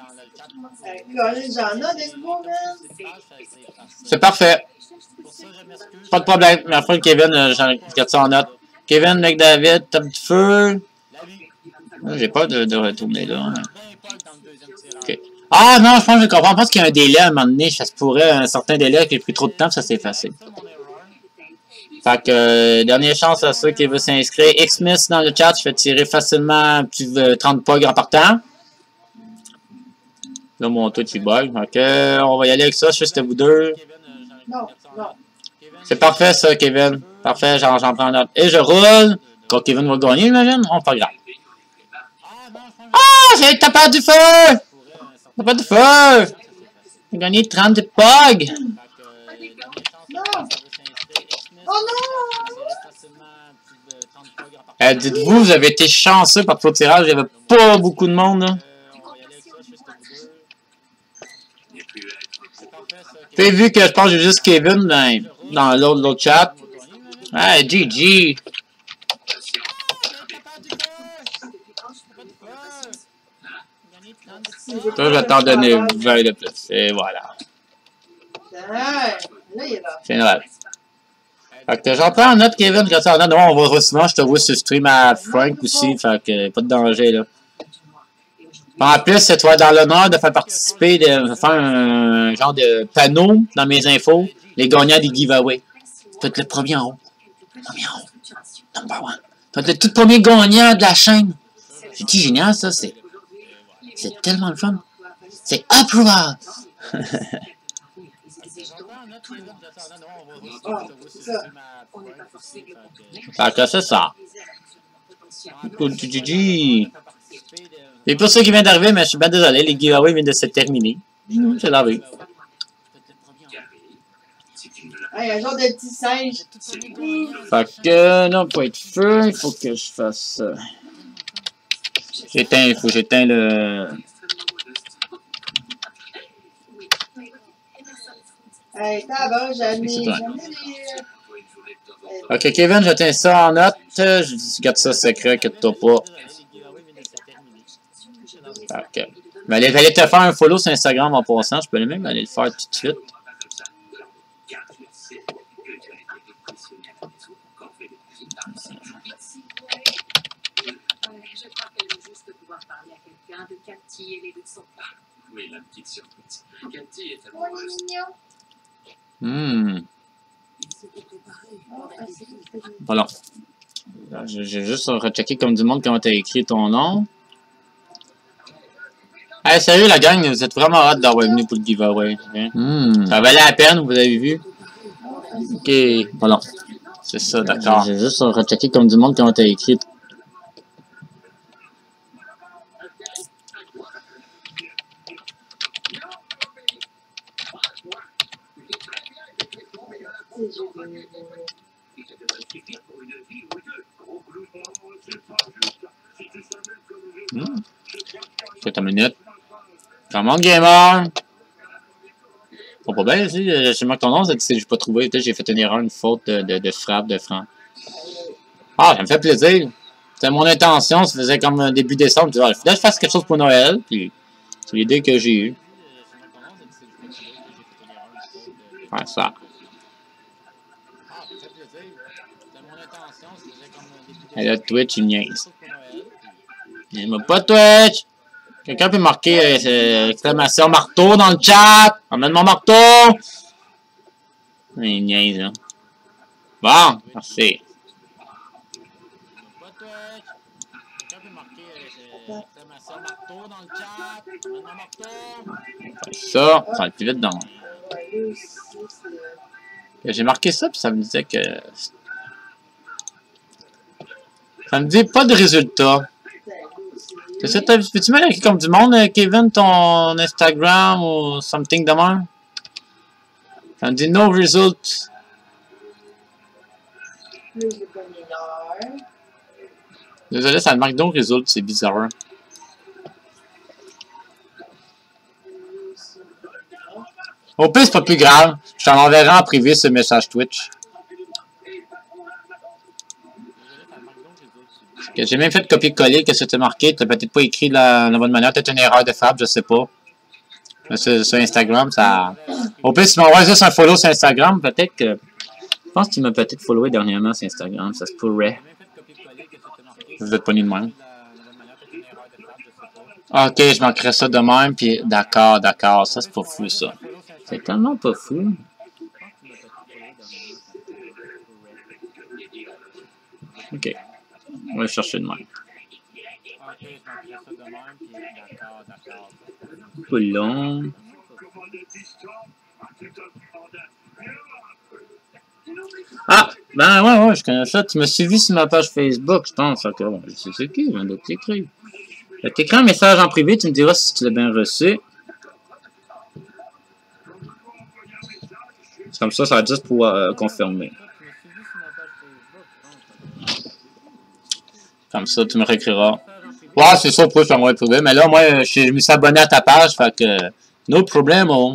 C'est parfait. Pas de problème. Ma fois, Kevin, je garde ça en note. Kevin, McDavid, tape du feu. J'ai peur de retourner là. Okay. Ah non, je pense que je comprends. Je pense qu'il y a un délai à un moment donné. Ça se pourrait, un certain délai qui a pris trop de temps, ça c'est facile. Fait que, dernière chance à ceux qui veulent s'inscrire. Xmas dans le chat, je fais tirer facilement plus de 30 pogs en partant. Là, mon Twitch il bug. Ok, on va y aller avec ça, juste vous deux. C'est parfait ça, Kevin. Parfait, j'en prends note. Et je roule. Quand Kevin va gagner, imagine, on pas grave. Ah, j'ai tapé du feu! Tapé du feu! J'ai gagné 30 pogs! Oh non! Dites-vous, vous avez été chanceux par votre tirage, il n'y avait pas beaucoup de monde, là. Puis vu que je pense que j'ai juste Kevin dans l'autre chat. Ah, GG! Ça, je vais t'en donner 20 de plus. Et voilà. C'est Noël. Fait que j'en prends en note, Kevin. Quand ça en note, on va souvent, je te vois sur stream à Frank aussi. Fait que pas de danger, là. En plus, c'est toi dans l'honneur de faire participer, de faire un genre de panneau dans mes infos. Les gagnants des giveaways. Faites le premier en haut. Premier en haut. Number one. Faites le tout premier gagnant de la chaîne. C'est génial, ça. C'est tellement le fun. C'est approval. Fait que c'est ça. GG. Et pour ceux qui viennent d'arriver, mais je suis bien désolé, les giveaways viennent de se terminer. C'est la vie. Hey, un genre de petit singe. Fait que, non, pour être feu, il faut que je fasse... il faut que j'éteins le... Hey, t'as j'en ai Ok, Kevin, j'éteins ça en note. Je garde ça secret, inquiète-toi pas. Ok. Mais j'allais te faire un follow sur Instagram en passant. Je peux même aller le faire tout de suite. Je crois qu'elle veut juste pouvoir parler à quelqu'un de Cathy et les deux de son père. Oui, la petite surprise. Cathy est Oh, amoureuse. mignon. Voilà. J'ai juste rechecké comme du monde comment tu as écrit ton nom. Hey, sérieux, la gang, vous êtes vraiment hâte d'avoir venu pour le giveaway. Hein? Ça valait la peine, vous avez vu? Ok, voilà. C'est ça, d'accord. J'ai juste rechecké comme du monde quand t'as écrit. Peut-être une minute. Comment gamer? Faut pas bien ici, je manque ton nom, c'est que j'ai pas trouvé. Peut-être j'ai fait une erreur, une faute de frappe de franc. Ah, ça me fait plaisir. C'était mon intention, ça faisait comme début décembre. Il faudrait que je fasse quelque chose pour Noël, puis c'est l'idée que j'ai eue. Ouais, ça. Et là, Twitch, il niaise. Il m'a pas Twitch! Quelqu'un peut marquer exclamation marteau dans le chat! Emmène mon marteau! Il niaise, hein. Bon, merci. Ça va être plus vite dans. J'ai marqué ça, puis ça me disait que. Ça me dit pas de résultat. Peux-tu mettre comme du monde, Kevin, ton Instagram ou something de même? Ça me dit no result. Désolé, ça me marque no result, c'est bizarre. Au pire, c'est pas plus grave. Je t'en enverrai en privé ce message Twitch. J'ai même fait copier-coller que c'était marqué. T'as peut-être pas écrit de la bonne manière. Peut-être une erreur de frappe, je sais pas. Mais sur Instagram, ça. Au pire, si tu m'envoies juste un follow sur Instagram, peut-être que. Je pense que tu m'as peut-être followé dernièrement sur Instagram. Ça se pourrait. Vous êtes pas ni de même. Ok, je manquerais ça de même. Puis d'accord, d'accord. Ça, c'est pas fou, ça. C'est tellement pas fou. Ok. On va chercher de même. Pas long. Ah! Ben ouais, je connais ça. Tu m'as suivi sur ma page Facebook, je pense. Ok, je sais c'est qui, je viens de t'écrire. Je vais t'écrire un message en privé, tu me diras si tu l'as bien reçu. C'est comme ça va être juste pour confirmer. Comme ça, tu me réécriras. Ouais, c'est ça, pourquoi je t'envoie privé. Mais là, moi, je me suis abonné à ta page, fait que. No problème, oh.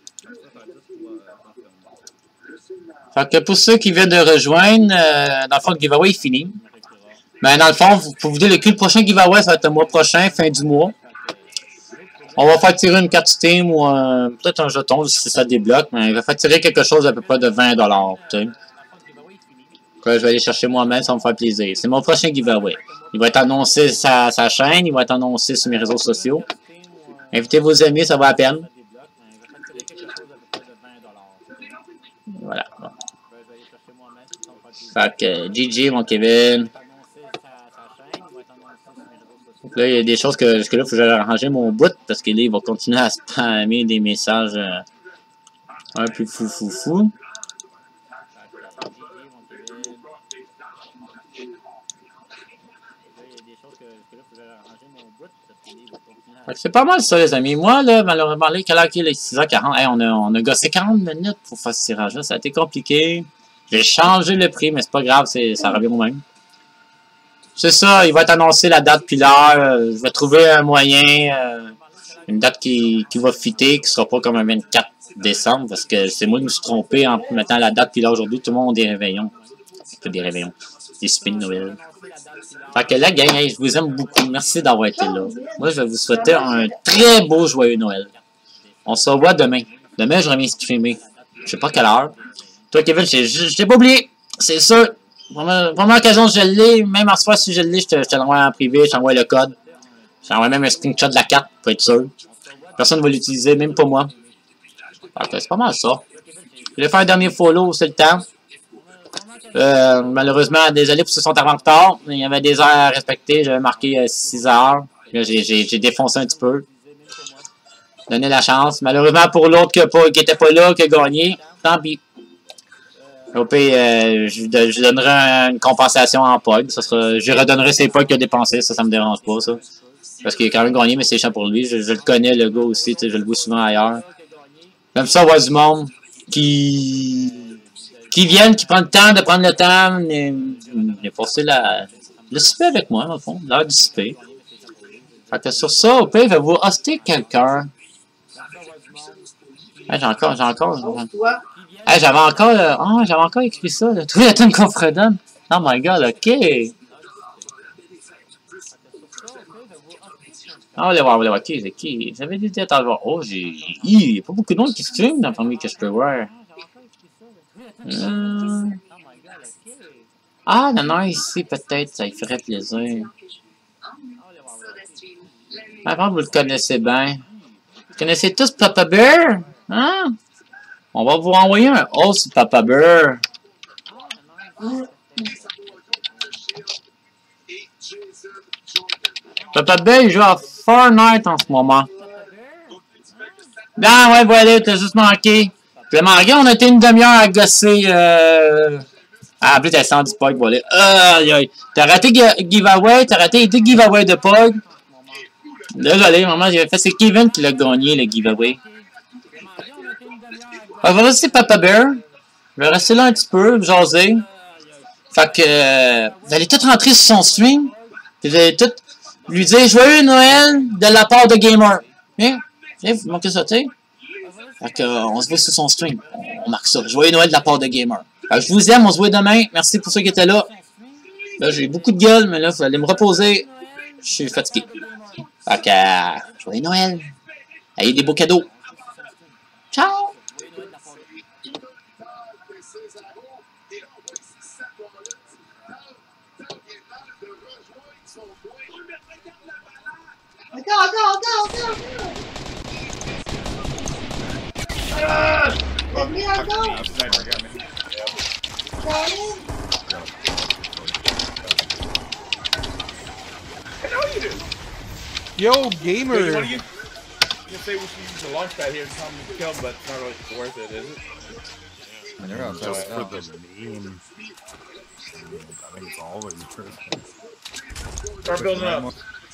Fait que pour ceux qui viennent de rejoindre, dans le fond, le giveaway est fini. Mais dans le fond, pour vous dire, le prochain giveaway, ça va être le mois prochain, fin du mois. On va faire tirer une carte Steam ou peut-être un jeton si ça débloque, mais il va faire tirer quelque chose d'à peu près de 20 $. Tu sais. Je vais aller chercher moi-même, ça va me faire plaisir. C'est mon prochain giveaway. Il va être annoncé sur sa chaîne, il va être annoncé sur mes réseaux sociaux. Invitez vos amis, ça vaut la peine. Voilà. Bon. Fait que GG, mon Kevin. Donc là, il y a des choses que jusque-là, il faut que j'aille arranger mon bout parce que là, il va continuer à spammer des messages un peu fou. C'est pas mal ça, les amis. Moi, là, malheureusement, quelle heure il est 6h40. Hey, on a gossé 40 minutes pour faire ce tirage-là. Ça a été compliqué. J'ai changé le prix, mais c'est pas grave, ça revient au même. C'est ça, il va être annoncé la date puis l'heure. Je vais trouver un moyen, une date qui va fitter, qui sera pas comme un 24 décembre, parce que c'est moi qui me suis trompé en mettant la date puis l'heure aujourd'hui. Tout le monde a des réveillons. Des réveillons. Des spins de Noël. Fait que la gang, hey, je vous aime beaucoup. Merci d'avoir été là. Moi, je vais vous souhaiter un très beau joyeux Noël. On se revoit demain. Demain, je reviens streamer. Je sais pas quelle heure. Toi, Kevin, je t'ai pas oublié. C'est sûr. Vraiment occasion, je l'ai. Même en soir, si je l'ai, je te l'envoie en privé. Je t'envoie le code. Je t'envoie même un screenshot de la carte pour être sûr. Personne ne va l'utiliser, même pas moi. C'est pas mal ça. Je vais faire un dernier follow, c'est le temps. Malheureusement, désolé pour ceux qui sont arrivés en retard. Il y avait des heures à respecter. J'avais marqué 6 heures. J'ai défoncé un petit peu. Donner la chance. Malheureusement pour l'autre qui était pas là, qui a gagné. Tant pis. Au pire, je donnerai une compensation en POG. Je redonnerai ses POG qu'il a dépensé. Ça me dérange pas, ça. Parce qu'il a quand même gagné, mais c'est chiant pour lui. Je le connais, le gars aussi. Je le vois souvent ailleurs. J'aime ça voir du monde qui viennent, qui prennent le temps de prendre le temps. Mais forcer le souper avec moi, au fond. L'heure du souper. Fait que sur ça, au pire, il va vous hoster quelqu'un. Hey, j'avais encore écrit ça. Là. Trouver la tune qu'on fredonne. Oh my god, ok. Ah, on va voir, ok, c'est qui? J'avais des têtes à voir. Oh, il y a pas beaucoup de monde qui stream dans le premier que je peux voir. Ah, non, ici, peut-être, ça y ferait plaisir. Avant, vous le connaissez bien. Vous connaissez tous Papa Bear? Hein? On va vous envoyer un host Papa Bear. Papa Bear, il joue à Fortnite en ce moment. Non, ouais, voilà, t'as juste manqué. T'as manqué, on a été une demi-heure à gosser. Ah, en plus, t'as 110 POG, voilà. Aïe, aïe. T'as raté giveaway, t'as raté les 2 giveaways de POG. Désolé, maman, c'est Kevin qui l'a gagné, le giveaway. On va rester Papa Bear. Je vais rester là un petit peu, jaser. Fait que vous allez tous rentrer sur son stream. Vous allez tous lui dire Joyeux Noël de la part de Gamer. Viens, vous manquez ça, tu sais. Fait que on se voit sur son stream. On marque ça. Joyeux Noël de la part de Gamer. Fait que je vous aime, on se voit demain. Merci pour ceux qui étaient là. Là, j'ai beaucoup de gueule, mais là, vous allez me reposer. Je suis fatigué. Fait que Joyeux Noël. Ayez des beaux cadeaux. Ciao! Encore! Ah! Let me go! Yo, Gamer! What do you say we should use the launch pad here to come kill him, but it's not really worth it, is it? Just for the meme. I think it's always worth it. Start building up.